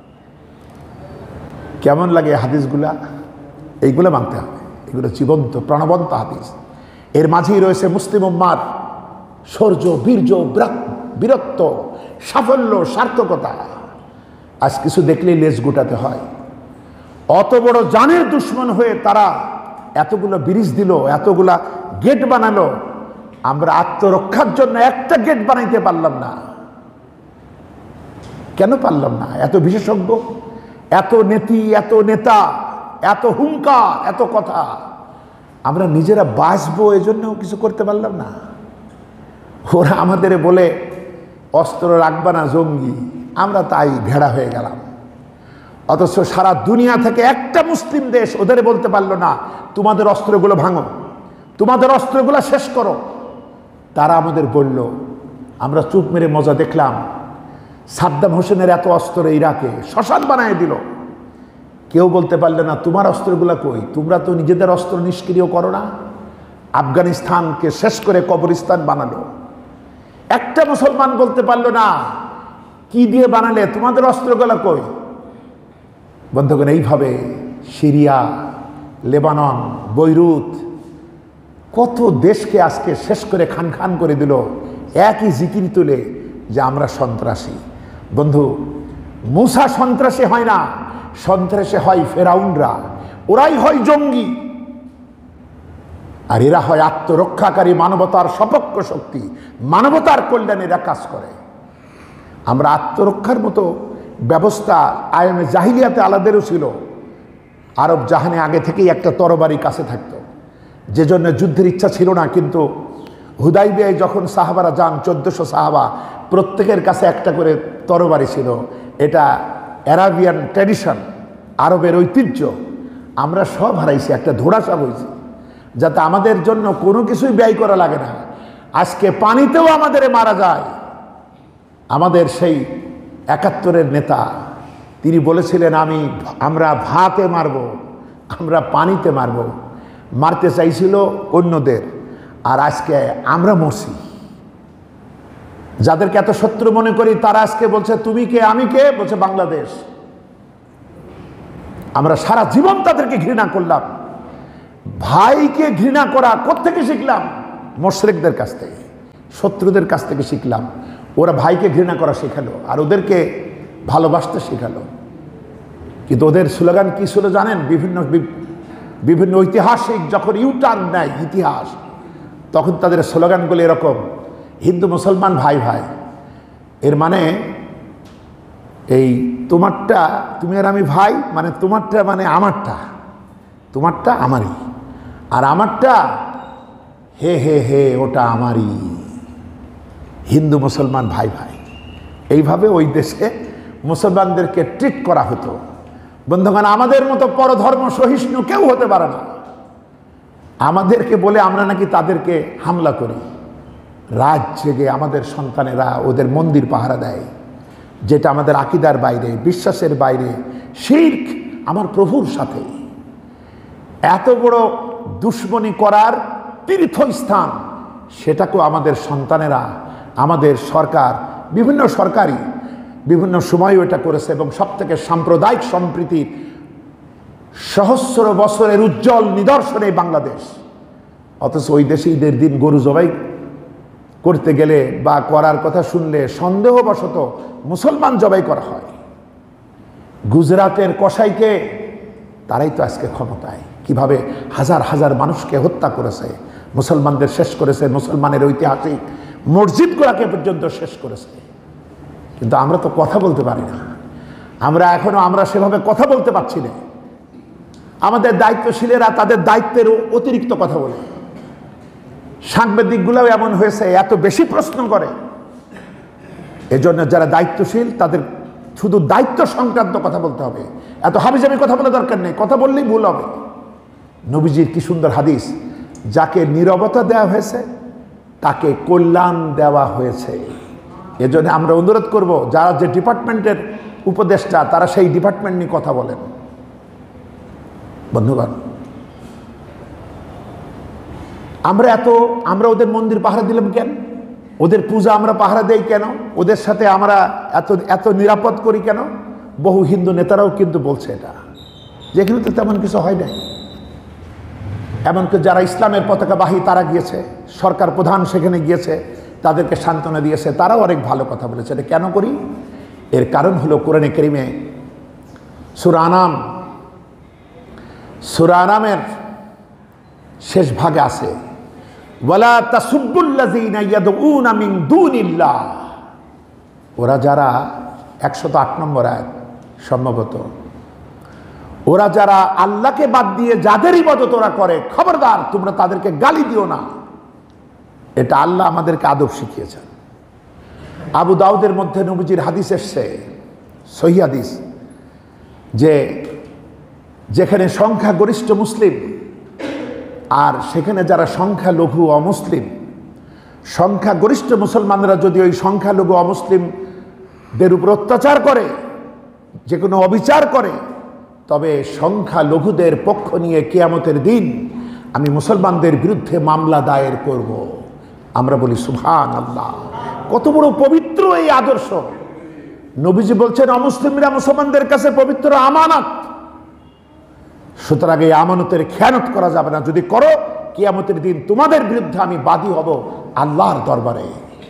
কেমন লাগে হাদিসগুলা? এইগুলো মানতে হবে, এগুলো জীবন্ত প্রাণবন্ত হাদিস। এর মাঝেই রয়েছে মুসলিম উম্মার শৌর্য, বীর্য, বীরত্ব, সাফল্য, সার্থকতা। আজ কিছু দেখলেই লেজ গুটাতে হয়। অত বড় জানের দুশ্মন হয়ে তারা এতগুলো ব্রিজ দিল, এতগুলা গেট বানালো, আমরা আত্মরক্ষার জন্য একটা গেট বানাইতে পারলাম না। কেন পারলাম না? এত বিশেষজ্ঞ, এত নীতি, এত নেতা, এত হুঙ্কার, এত কথা, আমরা নিজেরা বাঁচবো এজন্য কিছু করতে পারলাম না। ওরা আমাদের বলে অস্ত্র রাখবা না, জঙ্গি, আমরা তাই ভেড়া হয়ে গেলাম। অথচ সারা দুনিয়া থেকে একটা মুসলিম দেশ ওদের বলতে পারলো না তোমাদের অস্ত্রগুলো ভাঙো, তোমাদের অস্ত্রগুলো শেষ করো। তারা আমাদের বলল, আমরা চুপ মেরে মজা দেখলাম। সাদ্দাম হোসেনের এত অস্ত্র ইরাকে শ্মশান বানায় দিল, কেউ বলতে পারলে না তোমার অস্ত্রগুলা কই, তোমরা তো নিজেদের অস্ত্র নিষ্ক্রিয় করো না। আফগানিস্তানকে শেষ করে কবরস্থান বানালো, একটা মুসলমান বলতে পারলো না কি দিয়ে বানালে, তোমাদের অস্ত্রগুলা কই। বন্ধুগণ, এইভাবে সিরিয়া, লেবানন, বৈরুত, কত দেশকে আজকে শেষ করে খান খান করে দিল একই জিকির তুলে যে আমরা সন্ত্রাসী। বন্ধু, মুসা সন্ত্রাসী হয় না, সন্ত্রাসী হয় ফেরাউনরা, ওরাই হয় জঙ্গি, আর এরা হয় আত্মরক্ষাকারী, মানবতার সপক্ষ শক্তি, মানবতার কল্যাণে এরা কাজ করে। আমরা আত্মরক্ষার মতো ব্যবস্থা আয়ামে জাহিলিয়াতে আলাদেরও ছিল। আরব জাহানে আগে থেকেই একটা তরবারি কাছে থাকতো, যে জন্য যুদ্ধের ইচ্ছা ছিল না। কিন্তু হুদাইবিয়ায় যখন সাহাবারা যান, 1400 সাহাবা, প্রত্যেকের কাছে একটা করে তরবারি ছিল। এটা অ্যারাবিয়ান ট্র্যাডিশন, আরবের ঐতিহ্য। আমরা সব হারাইছি, একটা ধোড়াসাপ হয়েছি, যাতে আমাদের জন্য কোনো কিছুই ব্যয় করা লাগে না। আজকে পানিতেও আমাদের মারা যায়। আমাদের সেই 71-এর নেতা, তিনি বলেছিলেন আমরা ভাতে মারব, আমরা পানিতে মারব। মারতে চাইছিল অন্যদের, আর আজকে আমরা মরছি। যাদেরকে এত শত্রু মনে করি তারা আজকে বলছে তুমি কে, আমি কে, বলছে বাংলাদেশ। আমরা সারা জীবন তাদেরকে ঘৃণা করলাম। ভাইকে ঘৃণা করা কোত্থেকে শিখলাম? মুশরিকদের কাছ থেকে, শত্রুদের কাছ থেকে শিখলাম। ওরা ভাইকে ঘৃণা করা শেখালো আর ওদেরকে ভালোবাসতে শেখালো। কিন্তু ওদের স্লোগান কি ছিল জানেন? বিভিন্ন ঐতিহাসিক যখন ইউটার্ন নেয় ইতিহাস, তখন তাদের স্লোগানগুলো এরকম, হিন্দু মুসলমান ভাই ভাই। এর মানে এই তোমারটা তুমি আর আমি ভাই, মানে তোমারটা মানে আমারটা, তোমারটা আমারই, আর আমারটা হে হে হে ওটা আমারই। হিন্দু মুসলমান ভাই ভাই, এইভাবে ওই দেশে মুসলমানদেরকে ট্রিট করা হতো। বন্ধুগণ, আমাদের মতো পরধর্ম সহিষ্ণু কেউ হতে পারে না। আমাদেরকে বলে আমরা নাকি তাদেরকে হামলা করি। রাত জেগে আমাদের সন্তানেরা ওদের মন্দির পাহারা দেয়, যেটা আমাদের আকীদার বাইরে, বিশ্বাসের বাইরে, শিরক আমার প্রভুর সাথে। এত বড় দুশ্মনী করার তীর্থস্থান, সেটাকেও আমাদের সন্তানেরা, আমাদের সরকার, বিভিন্ন সরকারি বিভিন্ন সময় এটা করেছে। এবং সবথেকে সাম্প্রদায়িক সম্প্রীতির সহস্র বছরের উজ্জ্বল নিদর্শনে বাংলাদেশ। অথচ ওই দেশে ঈদের দিন গরু জবাই করতে গেলে বা করার কথা শুনলে সন্দেহবশত মুসলমান জবাই করা হয়। গুজরাটের কসাইকে, তারাই তো আজকে ক্ষমতায়, কিভাবে হাজার হাজার মানুষকে হত্যা করেছে, মুসলমানদের শেষ করেছে, মুসলমানের ঐতিহাসিক মসজিদগুলোকে পর্যন্ত শেষ করেছে। কিন্তু আমরা তো কথা বলতে পারি না। আমরা সেভাবে কথা বলতে পারছি না। আমাদের দায়িত্বশীলেরা তাদের দায়িত্বের অতিরিক্ত কথা বলে। সাংবাদিকগুলোও এমন হয়েছে, এত বেশি প্রশ্ন করে। এজন্য যারা দায়িত্বশীল তাদের শুধু দায়িত্ব সংক্রান্ত কথা বলতে হবে, এত হাবিজাবি কথা বলা দরকার নেই। কথা বললেই ভুল হবে। নবীজির কি সুন্দর হাদিস, যাকে নীরবতা দেওয়া হয়েছে তাকে কল্যাণ দেওয়া হয়েছে। এজন্য আমরা অনুরোধ করব, যারা যে ডিপার্টমেন্টের উপদেষ্টা তারা সেই ডিপার্টমেন্ট নিয়ে কথা বলেন। বন্ধুগণ, আমরা ওদের মন্দির পাহারা দিলাম কেন? ওদের পূজা আমরা পাহারা দেই কেন? ওদের সাথে আমরা এত নিরাপদ করি কেন? বহু হিন্দু নেতারাও কিন্তু বলছে এটা, যেখানে তো তেমন কিছু হয় নাই। এমনকি যারা ইসলামের পতাকাবাহী তারা গিয়েছে, সরকার প্রধান সেখানে গিয়েছে, তাদেরকে সান্ত্বনা দিয়েছে, তারাও অনেক ভালো কথা বলেছে। এটা কেন করি? এর কারণ হলো কোরআনে কারিমে সূরা আনামের শেষ ভাগে আছে, ওয়ালা তাসুব্বুল্লাযীনা ইয়াদউনা মিন দুনিল্লাহ। ওরা যারা 108 নম্বর আয়াত সম্ভবত। ওরা যারা আল্লাহকে বাদ দিয়ে যাদের ইবাদত ওরা করে, খবরদার তোমরা তাদেরকে গালি দিও না। এটা আল্লাহ আমাদেরকে আদব শিখিয়েছেন। আবু দাউদের মধ্যে নবীজির হাদিস এসছে, সহিহ হাদিস, যে যেখানে সংখ্যাগরিষ্ঠ মুসলিম আর সেখানে যারা সংখ্যালঘু অমুসলিম, সংখ্যাগরিষ্ঠ মুসলমানরা যদি ওই সংখ্যালঘু অমুসলিমদের উপর অত্যাচার করে, যে কোনো অবিচার করে, তবে সংখ্যালঘুদের পক্ষ নিয়ে কিয়ামতের দিন আমি মুসলমানদের বিরুদ্ধে মামলা দায়ের করব। আমরা বলি সুবহানাল্লাহ। কত বড় পবিত্র এই আদর্শ! নবীজি বলছেন অমুসলিমরা মুসলমানদের কাছে পবিত্র আমানত, সুতরাং এই আমানতের খেয়ানত করা যাবে না। যদি করো, কিয়ামতের দিন তোমাদের বিরুদ্ধে আমি বাদী হব আল্লাহর দরবারে।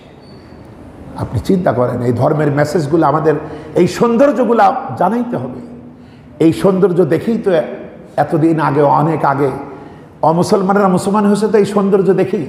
আপনি চিন্তা করেন, এই ধর্মের মেসেজগুলো আমাদের, এই সৌন্দর্যগুলা জানাইতে হবে। এই সৌন্দর্য দেখেই তো এতদিন আগে, অনেক আগে অমুসলমানেরা মুসলমান হয়েছে, তো এই সৌন্দর্য দেখেই।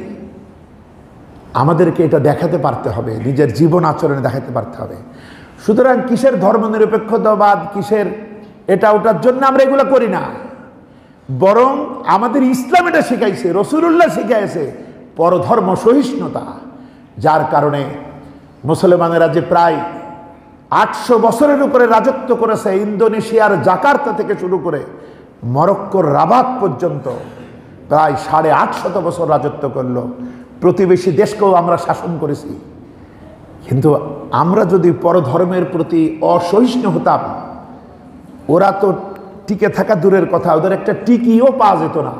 আমাদেরকে এটা দেখাতে পারতে হবে, নিজের জীবন আচরণে দেখাতে পারতে হবে। সুতরাং কিসের ধর্মনিরপেক্ষতাবাদ, কিসের এটা ওটার জন্য আমরা এগুলো করি না, বরং আমাদের ইসলাম এটা শিখাইছে, রাসূলুল্লাহ শিখাইছে পরধর্ম সহিষ্ণুতা। যার কারণে মুসলমানেরা যে প্রায় 800 বছরের উপরে রাজত্ব করেছে, ইন্দোনেশিয়ার জাকার্তা থেকে শুরু করে মরক্কোর রাবাত পর্যন্ত প্রায় 850 বছর রাজত্ব করলো। প্রতিবেশী দেশকেও আমরা শাসন করেছি। কিন্তু আমরা যদি পরধর্মের প্রতি অসহিষ্ণু হতাম, ওরা তো টিকে থাকা দূরের কথা, ওদের একটা টিকিও পাওয়া যেত না।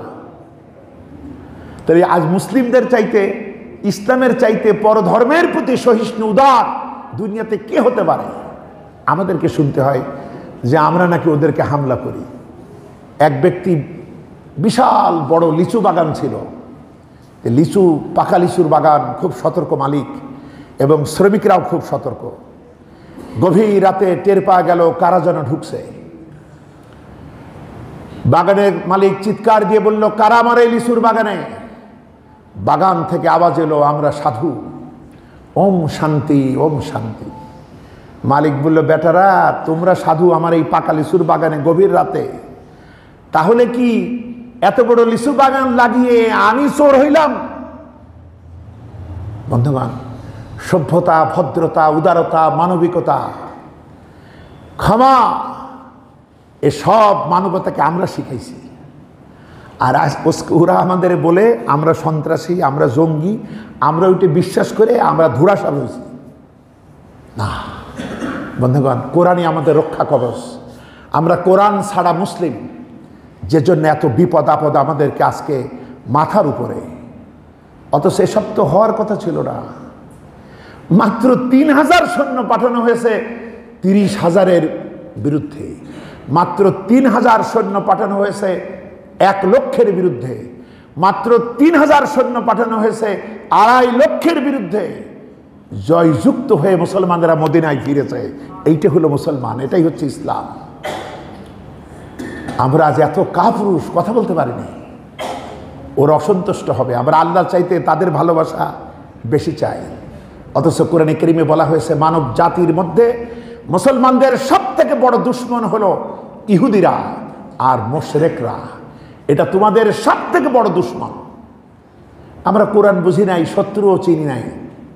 তবে আজ মুসলিমদের চাইতে, ইসলামের চাইতে পরধর্মের প্রতি সহিষ্ণু উদার দুনিয়াতে কে হতে পারে? আমাদেরকে শুনতে হয় যে আমরা নাকি ওদেরকে হামলা করি। এক ব্যক্তি বিশাল বড় লিচু বাগান ছিল, লিচু, পাকা লিচুর বাগান, খুব সতর্ক মালিক এবং শ্রমিকরাও খুব সতর্ক। গভীর রাতে টের পাওয়া গেল কারা যেন ঢুকছে। বাগানের মালিক চিৎকার দিয়ে বলল, কারা আমার এই লিচুর বাগানে? বাগান থেকে আওয়াজ এলো, আমরা সাধু। ওম শান্তি, ওম শান্তি। মালিক বলল, বেটারা তোমরা সাধু আমার এই পাকা লিচুর বাগানে গভীর রাতে? তাহলে কি এত বড় লিচু বাগান লাগিয়ে আমি চোর হইলাম? বন্ধুগণ, সভ্যতা, ভদ্রতা, উদারতা, মানবিকতা, ক্ষমা, এসব মানবতাকে আমরা শিখাইছি। আর আজ ওরা আমাদের বলে আমরা সন্ত্রাসী, আমরা জঙ্গি, আমরা ওইটা বিশ্বাস করে আমরা ধুরাশাল হয়েছি। না বন্ধুগণ, কোরআনই আমাদের রক্ষা কবচ। আমরা কোরআন ছাড়া মুসলিম, যে জন্য এত বিপদ আপদ আমাদেরকে আজকে মাথার উপরে। অথচ এসব তো হওয়ার কথা ছিল না। মাত্র 3000 সৈন্য পাঠানো হয়েছে 30,000-এর বিরুদ্ধে। মাত্র 3000 সৈন্য পাঠানো হয়েছে 1 লক্ষের বিরুদ্ধে। মাত্র 3000 সৈন্য পাঠানো হয়েছে 2.5 লক্ষের বিরুদ্ধে। জয়যুক্ত হয়ে মুসলমানরা মদিনায় ফিরেছে। এইটা হলো মুসলমান, এটাই হচ্ছে ইসলাম। আমরা আজ এত কাপুরুষ, কথা বলতে পারিনি। ওর অসন্তুষ্ট হবে, আমরা আল্লাহ চাইতে তাদের ভালোবাসা বেশি চাই। অথচ কোরআনে কারিমে বলা হয়েছে মানব জাতির মধ্যে মুসলমানদের সব থেকে বড় দুশ্মন হলো ইহুদিরা আর মুশরিকরা। এটা তোমাদের সব থেকে বড় দুশ্মন। আমরা কোরআন বুঝি নাই, শত্রুও চিনি নাই,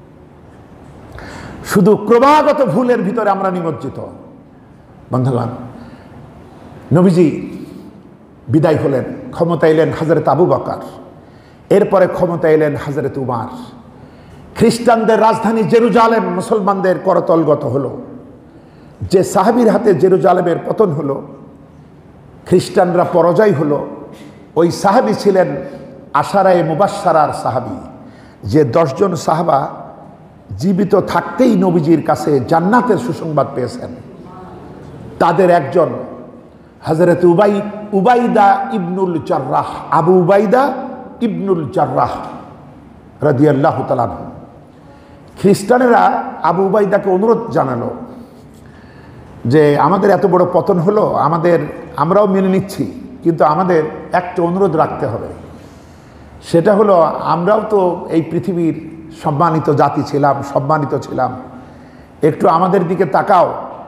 শুধু ক্রমাগত ভুলের ভিতরে আমরা নিমজ্জিত। বন্ধুগণ, নবীজি বিদায় হলেন, ক্ষমতা এলেন হযরত আবু বকর, এরপরে ক্ষমতা এলেন হযরত উমর। খ্রিস্টানদের রাজধানী জেরুজালেম মুসলমানদের করতলগত হলো। যে সাহাবীর হাতে জেরুজালেমের পতন হলো, খ্রিস্টানরা পরাজয় হলো, ওই সাহাবী ছিলেন আশারায়ে মুবাশশারার সাহাবী, যে 10 জন সাহাবা জীবিত থাকতেই নবীজির কাছে জান্নাতের সুসংবাদ পেয়েছেন। তাদের একজন হযরত উবাইদা ইবনুল জাররাহ, আবু উবাইদা ইবনুল জাররাহ রাদিয়াল্লাহু তাআলা। খ্রিস্টানেরা আবু উবাইদাকে অনুরোধ জানালো যে আমাদের এত বড় পতন হলো, আমরাও মেনে নিচ্ছি, কিন্তু আমাদের একটা অনুরোধ রাখতে হবে। সেটা হলো, আমরাও তো এই পৃথিবীর সম্মানিত জাতি ছিলাম, সম্মানিত ছিলাম, একটু আমাদের দিকে তাকাও।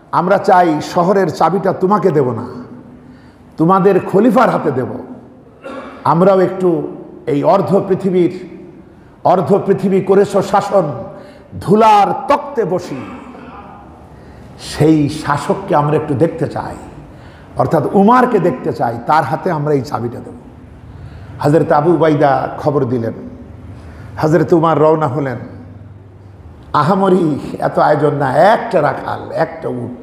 আমরা চাই শহরের চাবিটা তোমাকে দেব না, তোমাদের খলিফার হাতে দেব। আমরাও একটু এই অর্ধ পৃথিবী করেছ শাসন, ধুলার তক্তে বসি, সেই শাসককে আমরা একটু দেখতে চাই, অর্থাৎ উমারকে দেখতে চাই, তার হাতে আমরা এই চাবিটা দেব। হযরত আবু উবাইদা খবর দিলেন, হযরত উমার রওনা হলেন। আহামরি এত আয়োজন না, একটা রাখাল, একটা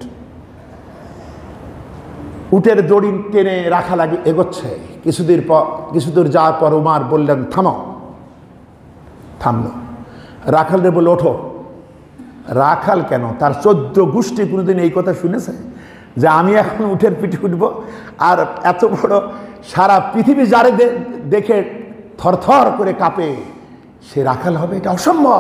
উটের দড়ি টেনে রাখাল আগে এগোচ্ছে। কিছুদূর যাওয়ার পর উমার বললেন থামলো। রাখালরে বলে ওঠো। রাখাল কেন, তার 14 গোষ্ঠী কোনোদিন এই কথা শুনেছে যে আমি এখন উটের পিঠে উঠব আর এত বড় সারা পৃথিবী যারে দেখে থরথর করে কাঁপে সে রাখাল হবে? এটা অসম্ভব।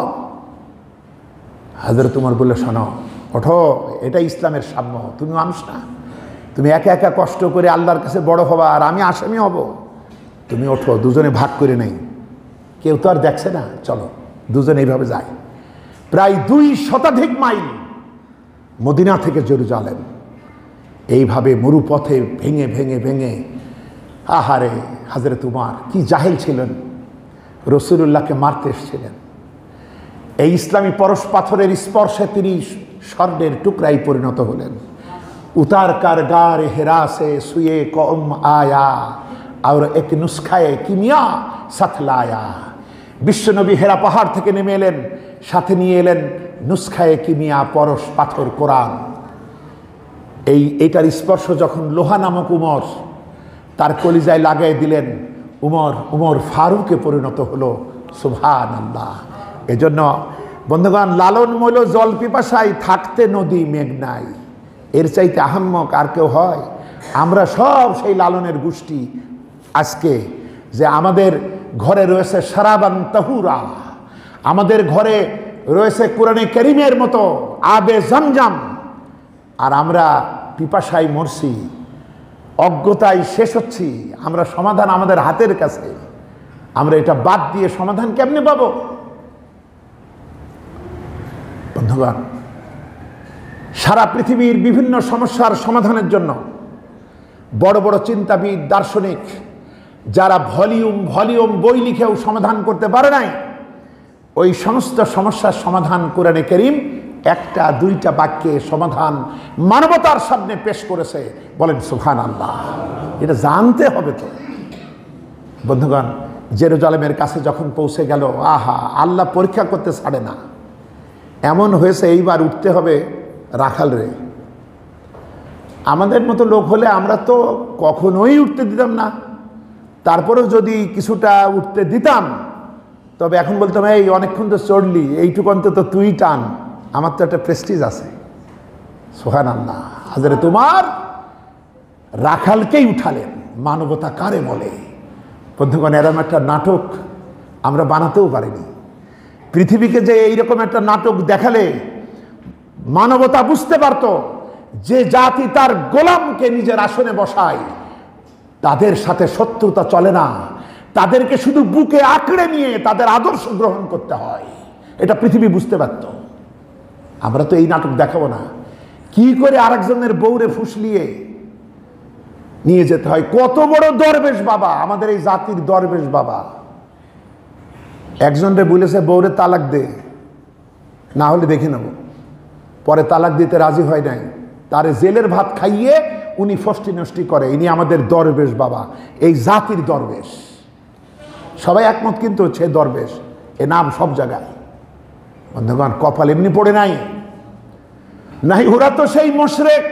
হযরত উমর বললে শোনো, ওঠো, এটা ইসলামের সাম্য। তুমি মানুষ না, তুমি একা একা কষ্ট করে আল্লাহর কাছে বড় হবা আর আমি আসামি হব। তুমি ওঠো, দুজনে ভাগ করে নেই, কেউ তো আর দেখছে না, চলো দুজনে এইভাবে যাই। প্রায় 2 শতাধিক মাইল মদিনা থেকে জেরুজালেম, এইভাবে মরুপথে ভেঙে ভেঙে ভেঙে। আহারে, হযরত উমর কি জাহেল ছিলেন, রাসূলুল্লাহকে মারতে এসেছিলেন। এই ইসলামী পরশ পাথরের স্পর্শে তিনি স্বর্ণের টুকরায় পরিণত হলেন। উতার কার গার হেরা সে সুয়ে কম আয়া আর এক নুস্খায়ে কিমিয়া সাথলায়া। বিশ্বনবী হেরা পাহাড় থেকে নেমে এলেন, সাথে নিয়ে এলেন নুস্খায়ে কিমিয়া, পরশ পাথর কোরআন। এইটার স্পর্শ যখন লোহা নামক উমর তার কলিজায় লাগাই দিলেন, উমর ফারুকে পরিণত হলো। সুবহানাল্লাহ। এজন্য বন্ধুগণ, লালন মইল জল পিপাসায়, থাকতে নদী মেঘ নাই, এর চাইতে আহাম্মক আর কেউ হয়? আমরা সব সেই লালনের গোষ্ঠী। আজকে যে আমাদের ঘরে রয়েছে শারাবান তাহুরা, আমাদের ঘরে রয়েছে কোরআনে কারীমের মতো আবে জমজম, আর আমরা পিপাসায় মরছি, অজ্ঞতায় শেষ হচ্ছি। আমরা সমাধান আমাদের হাতের কাছে, আমরা এটা বাদ দিয়ে সমাধান কেমনে পাবো? বন্ধুগণ, সারা পৃথিবীর বিভিন্ন সমস্যার সমাধানের জন্য বড় বড় চিন্তাবিদ, দার্শনিক যারা ভলিউম বই লিখেও সমাধান করতে পারে নাই, ওই সমস্ত সমস্যার সমাধান কোরআনে কারীম 1-2টা বাক্যে সমাধান মানবতার সামনে পেশ করেছে। বলেন সুবহানাল্লাহ। এটা জানতে হবে তো। বন্ধুগণ, জেরুজালেমের কাছে যখন পৌঁছে গেল, আহা, আল্লাহ পরীক্ষা করতে ছাড়ে না। এমন হয়েছে এইবার উঠতে হবে রাখাল রে। আমাদের মতো লোক হলে আমরা তো কখনোই উঠতে দিতাম না, তারপরেও যদি কিছুটা উঠতে দিতাম তবে এখন বলতাম, এই অনেকক্ষণ তো চড়লি, এইটুকু অন্তত তুই টান, আমার তো একটা প্রেস্টিজ আছে। সুবহানাল্লাহ। হযরত উমর রাখালকেই উঠালেন। মানবতা কারে বলে? বন্ধুগণ, এরকম একটা নাটক আমরা বানাতেও পারিনি। পৃথিবীকে যে এইরকম একটা নাটক দেখালে মানবতা বুঝতে পারত যে জাতি তার গোলামকে নিজের আসনে বসায় তাদের সাথে শত্রুতা চলে না, তাদেরকে শুধু বুকে আঁকড়ে নিয়ে তাদের আদর্শ গ্রহণ করতে হয়, এটা পৃথিবী বুঝতে পারত। আমরা তো এই নাটক দেখাবো না। কি করে আরেকজনের বউরে ফুসলিয়ে নিয়ে যেতে হয়। কত বড় দরবেশ বাবা, আমাদের এই জাতির দরবেশ বাবা। একজনরে বলেছে বউরে তালাক দে, না হলে দেখে নেব। পরে তালাক দিতে রাজি হয় নাই, তারে জেলের ভাত খাইয়ে উনি ফষ্টি নষ্টি করে। ইনি আমাদের দরবেশ বাবা, এই জাতির দরবেশ। সবাই একমত কিন্তু সে দরবেশ, এ নাম সব জায়গায়। বন্ধুগণ, কপাল এমনি পড়ে নাই, ওরা তো সেই মুশরিক।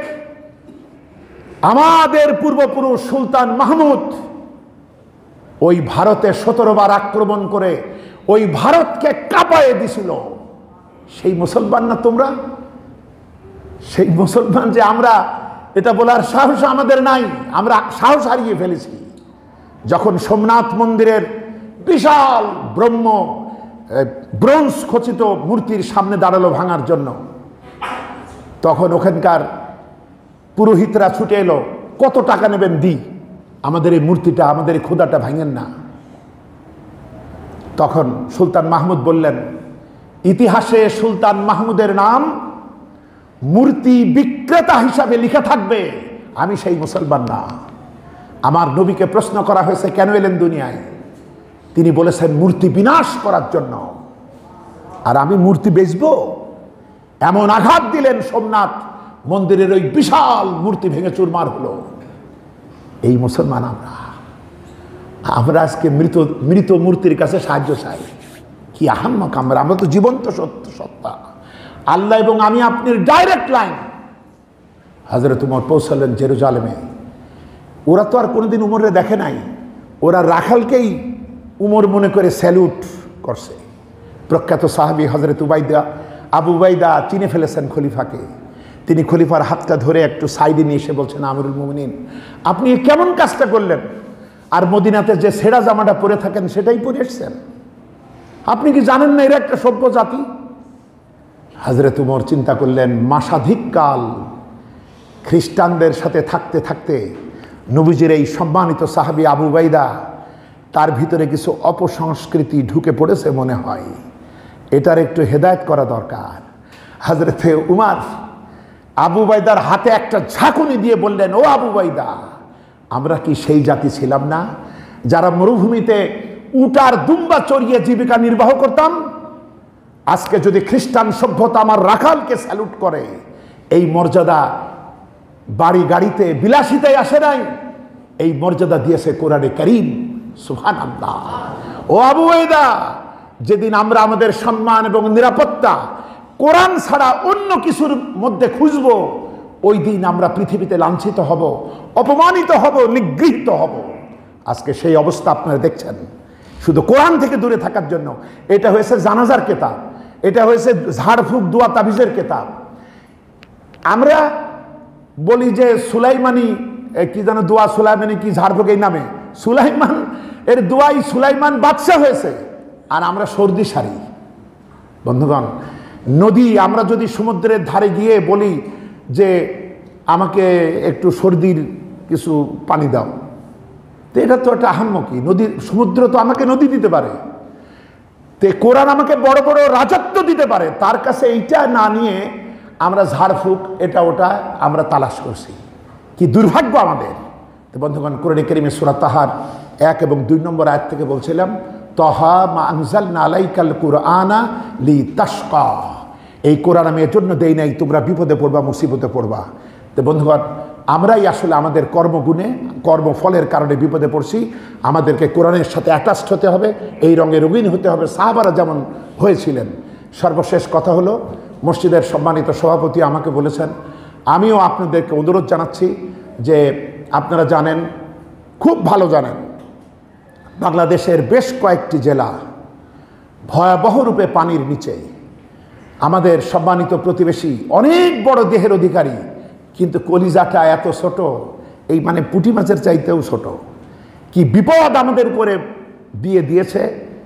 আমাদের পূর্বপুরুষ সুলতান মাহমুদ ওই ভারতে 17 বার আক্রমণ করে ওই ভারতকে কাঁপায়ে দিছিল। সেই মুসলমান না তোমরা? সেই মুসলমান যে আমরা, এটা বলার সাহস আমাদের নাই। আমরা সাহস হারিয়ে ফেলেছি। যখন সোমনাথ মন্দিরের বিশাল ব্রোঞ্জ খচিত মূর্তির সামনে দাঁড়ালো ভাঙার জন্য, তখন ওখানকার পুরোহিতরা ছুটে এলো, কত টাকা নেবেন দিই, আমাদের এই মূর্তিটা, আমাদের এই খোদাটা ভাঙেন না। তখন সুলতান মাহমুদ বললেন, ইতিহাসে সুলতান মাহমুদের নাম মূর্তি বিক্রেতা হিসাবে লিখে থাকবে আমি সেই মুসলমান না। আমার নবীকে প্রশ্ন করা হয়েছে কেন এলেন দুনিয়ায়, তিনি বলেছেন মূর্তি বিনাশ করার জন্য। আর আমি মূর্তি বেচবো? এমন আঘাত দিলেন, সোমনাথ মন্দিরের ওই বিশাল মূর্তি ভেঙে চুরমার হলো। এই মুসলমান আমরা আজকে মৃত মূর্তির কাছে সাহায্য চাই। কি আহাম্মক আমরা তো জীবন্ত সত্তা। আল্লাহ এবং আমি আপনার ডাইরেক্ট লাইন। হযরত উমর পৌঁছালেন জেরুজালেমে। ওরা তো আর কোনোদিন উমরে দেখে নাই, ওরা রাখালকেই উমর মনে করে স্যালুট করছে। প্রখ্যাত সাহাবী হযরত আবু উবাইদা চিনে ফেলেছেন খলিফাকে। তিনি খলিফার হাতটা ধরে একটু সাইডে নিয়ে এসে বলছেন, আমিরুল মুমিনিন আপনি কেমন কাজটা করলেন? আর মদিনাতে যে ছেঁড়া জামাটা পরে থাকেন সেটাই পরে এসছেন, আপনি কি জানেন না এরা একটা সভ্য জাতি? হযরত উমর চিন্তা করলেন, মাসাধিক কাল খ্রিস্টানদের সাথে থাকতে থাকতে নবীজির এই সম্মানিত সাহাবী আবু উবাইদা, তার ভিতরে কিছু অপসংস্কৃতি ঢুকে পড়েছে মনে হয়, এটার একটু হেদায়েত করা দরকার। হযরতে উমর আবু উবাইদার হাতে একটা ঝাঁকুনি দিয়ে বললেন, ও আবু উবাইদা, আমরা কি সেই জাতি ছিলাম না যারা মরুভূমিতে উট আর দুম্বা চড়িয়ে জীবিকা নির্বাহ করতাম? আজকে যদি খ্রিস্টান সভ্যতা আমার রাখালকে স্যালুট করে, এই মর্যাদা বাড়ি গাড়িতে বিলাসিতায় আসে নাই, এই মর্যাদা দিয়েছে কোরআনে কারীম। সুবহানাল্লাহ। ও আবু উবাইদা, যেদিন আমরা আমাদের সম্মান এবং নিরাপত্তা কোরআন ছাড়া অন্য কিছুর মধ্যে খুঁজব, ওই দিন আমরা পৃথিবীতে লাঞ্ছিত হব, অপমানিত হব, নিগৃহীত হব। আজকে সেই অবস্থা আপনারা দেখছেন, শুধু কোরআন থেকে দূরে থাকার জন্য। এটা হয়েছে জানাজার কেতাব, এটা হয়েছে ঝাড়ফুঁক দোয়া তাবিজের কেতাব। আমরা বলি যে সুলাইমানি কি যেন দোয়া, সুলাইমানি কি ঝাড়ফুঁক এই নামে, সুলাইমান এর দোয়াই সুলাইমান বাদশা হয়েছে, আর আমরা সর্দি সারি। বন্ধুগণ, নদী, আমরা যদি সমুদ্রের ধারে গিয়ে বলি যে আমাকে একটু সর্দির কিছু পানি দাও, তো এটা তো একটা আহাম্মকি। নদী, সমুদ্র তো আমাকে নদী দিতে পারে, তে কোরআন আমাকে বড় বড় রাজত্ব দিতে পারে, তার কাছে এইটা না নিয়ে আমরা ঝাড়ফুঁক এটা ওটা আমরা তালাশ করছি। কি দুর্ভাগ্য আমাদের। তো বন্ধুগণ, কোরআনে কারীমে সূরা তাহার 1 এবং 2 নম্বর আয়াত থেকে বলছিলাম, তাহা মা আনজালনা আলাইকাল কুরআনা লিতাশকা, এই কোরআন আমি এর জন্য দেই নাই তোমরা বিপদে পড়বা, মুসিবতে পড়বা। তো বন্ধুগণ, আমরাই আসলে আমাদের কর্মগুণে, কর্মফলের কারণে বিপদে পড়ছি। আমাদেরকে কোরআনের সাথে অ্যাটাচড হতে হবে, এই রঙে রঙিন হতে হবে, সাহাবারা যেমন হয়েছিলেন। সর্বশেষ কথা হলো, মসজিদের সম্মানিত সভাপতি আমাকে বলেছেন, আমিও আপনাদেরকে অনুরোধ জানাচ্ছি যে আপনারা জানেন, খুব ভালো জানেন, বাংলাদেশের বেশ কয়েকটি জেলা ভয়াবহ রূপে পানির নিচে। আমাদের সম্মানিত প্রতিবেশী অনেক বড় দেহের অধিকারী, কিন্তু কলিজাটা এত ছোট, এই মানে পুঁটি মাছের চাইতেও ছোট। কি বিপদ আমাদের উপরে দিয়ে দিয়েছে।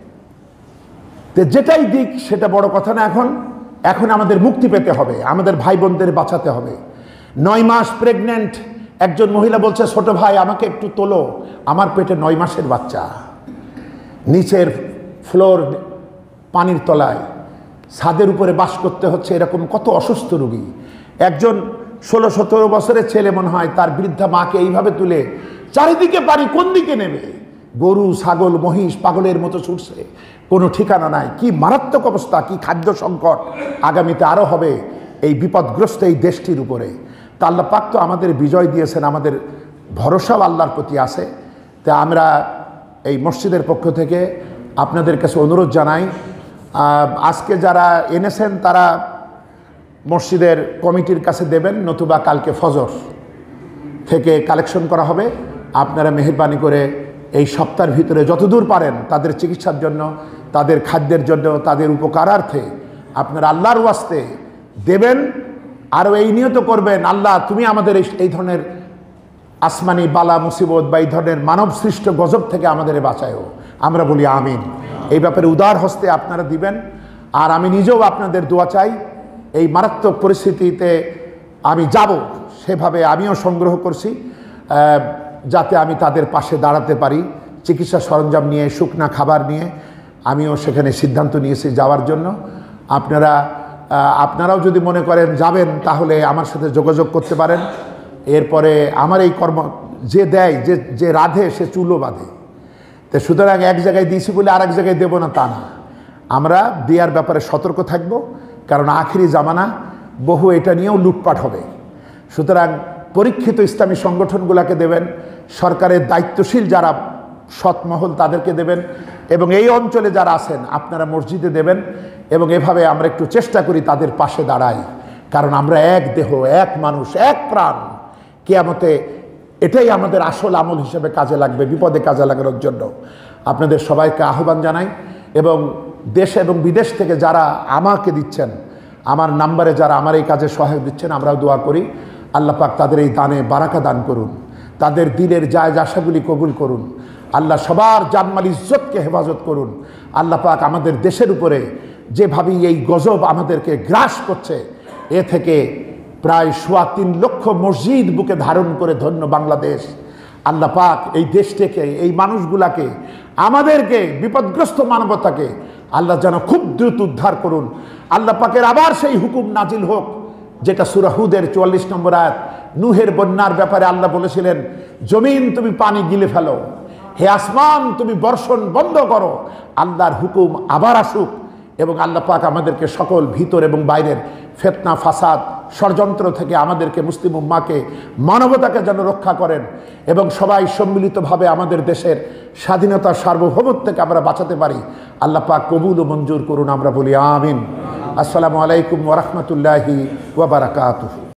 তো যেটাই দিক সেটা বড় কথা না। এখন আমাদের মুক্তি পেতে হবে, আমাদের ভাই বোনদের বাঁচাতে হবে। 9 মাস প্রেগনেন্ট একজন মহিলা বলছে, ছোট ভাই আমাকে একটু তোলো, আমার পেটে 9 মাসের বাচ্চা। নিচের ফ্লোর পানির তলায়, ছাদের উপরে বাস করতে হচ্ছে এরকম কত অসুস্থ রোগী। একজন 16-17 বছরের ছেলে মনে হয় তার বৃদ্ধা মাকে এইভাবে তুলে, চারিদিকে পানি, কোন দিকে নেবে? গরু, ছাগল, মহিষ পাগলের মতো ছুটছে, কোনো ঠিকানা নাই। কি মারাত্মক অবস্থা, কি খাদ্য সংকট আগামীতে আরও হবে এই বিপদগ্রস্ত এই দেশটির উপরে। তা আল্লাহ পাক তো আমাদের বিজয় দিয়েছেন, আমাদের ভরসাও আল্লাহর প্রতি আছে। তা আমরা এই মসজিদের পক্ষ থেকে আপনাদের কাছে অনুরোধ জানাই, আজকে যারা এনেছেন তারা মসজিদের কমিটির কাছে দেবেন, নতুবা কালকে ফজর থেকে কালেকশন করা হবে। আপনারা মেহেরবানি করে এই সপ্তাহের ভিতরে যতদূর পারেন তাদের চিকিৎসার জন্য, তাদের খাদ্যের জন্য, তাদের উপকারার্থে আপনারা আল্লাহর ওয়াস্তে দেবেন। আরও এই নিয়ত করবেন, আল্লাহ তুমি আমাদের এই ধরনের আসমানি বালা মুসিবত বা এই ধরনের মানব সৃষ্ট গজব থেকে আমাদের বাঁচায়ও। আমরা বলি আমিন। এই ব্যাপারে উদার হস্তে আপনারা দিবেন। আর আমি নিজেও আপনাদের দোয়া চাই, এই মারাত্মক পরিস্থিতিতে আমি যাব, সেভাবে আমিও সংগ্রহ করছি যাতে আমি তাদের পাশে দাঁড়াতে পারি। চিকিৎসা সরঞ্জাম নিয়ে, শুকনা খাবার নিয়ে আমিও সেখানে সিদ্ধান্ত নিয়েছি যাওয়ার জন্য। আপনারা আপনারাও যদি মনে করেন যাবেন তাহলে আমার সাথে যোগাযোগ করতে পারেন। এরপরে আমার এই কর্ম যে দেয়, যে রাধে সে চুলো বাঁধে। তো সুতরাং এক জায়গায় দিয়েছি বলে আর এক জায়গায় দেবো না তা না, আমরা দেওয়ার ব্যাপারে সতর্ক থাকব, কারণ আখিরি জামানা বহু এটা নিয়েও লুটপাট হবে। সুতরাং পরীক্ষিত ইসলামী সংগঠনগুলোকে দেবেন, সরকারের দায়িত্বশীল যারা সৎমহল তাদেরকে দেবেন, এবং এই অঞ্চলে যারা আছেন আপনারা মসজিদে দেবেন। এবং এভাবে আমরা একটু চেষ্টা করি তাদের পাশে দাঁড়াই, কারণ আমরা এক দেহ, এক মানুষ, এক প্রাণ। কিয়ামতে এটাই আমাদের আসল আমল হিসেবে কাজে লাগবে, বিপদে কাজে লাগানোর জন্য। আপনাদের সবাইকে আহ্বান জানাই, এবং দেশ এবং বিদেশ থেকে যারা আমাকে দিচ্ছেন, আমার নাম্বারে যারা আমার এই কাজে সহায়ক দিচ্ছেন, আমরাও দোয়া করি আল্লাহ পাক তাদের এই দানে বারাকা দান করুন, তাদের দিলের জায়েজ আশাগুলি কবুল করুন। আল্লাহ সবার জানমাল ইজ্জতকে হেফাজত করুন। আল্লাহ পাক আমাদের দেশের উপরে যেভাবে এই গজব আমাদেরকে গ্রাস করছে, এ থেকে প্রায় ৩.৫ লক্ষ মসজিদ বুকে ধারণ করে ধন্য বাংলাদেশ। আল্লাহ পাক এই দেশটাকে, এই মানুষগুলাকে, আমাদেরকে, বিপদগ্রস্ত মানবতাকে আল্লাহ যেন খুব দ্রুত উদ্ধার করুন। আল্লাহ পাকের আবার সেই হুকুম নাজিল হোক যেটা সূরা হুদের ৪৪ নম্বর আয়াত, নূহের বন্যার ব্যাপারে আল্লাহ বলেছিলেন, জমিন তুমি পানি গিলে ফেলো, হে আসমান তুমি বর্ষণ বন্ধ করো। আল্লাহর হুকুম আবার আসুক, এবং আল্লাহ পাক আমাদেরকে সকল ভিতর এবং বাইরের ফিতনা, ফাসাদ, ষড়যন্ত্র থেকে আমাদেরকে, মুসলিম উম্মাহকে, মানবতাকে যেন রক্ষা করেন, এবং সবাই সম্মিলিতভাবে আমাদের দেশের স্বাধীনতা, সার্বভৌমত্ব থেকে আমরা বাঁচাতে পারি। আল্লাহ পাক কবুল ও মঞ্জুর করুন, আমরা বলি আমিন। আসসালামু আলাইকুম ওয়া রাহমাতুল্লাহি ওয়া বারাকাতুহু।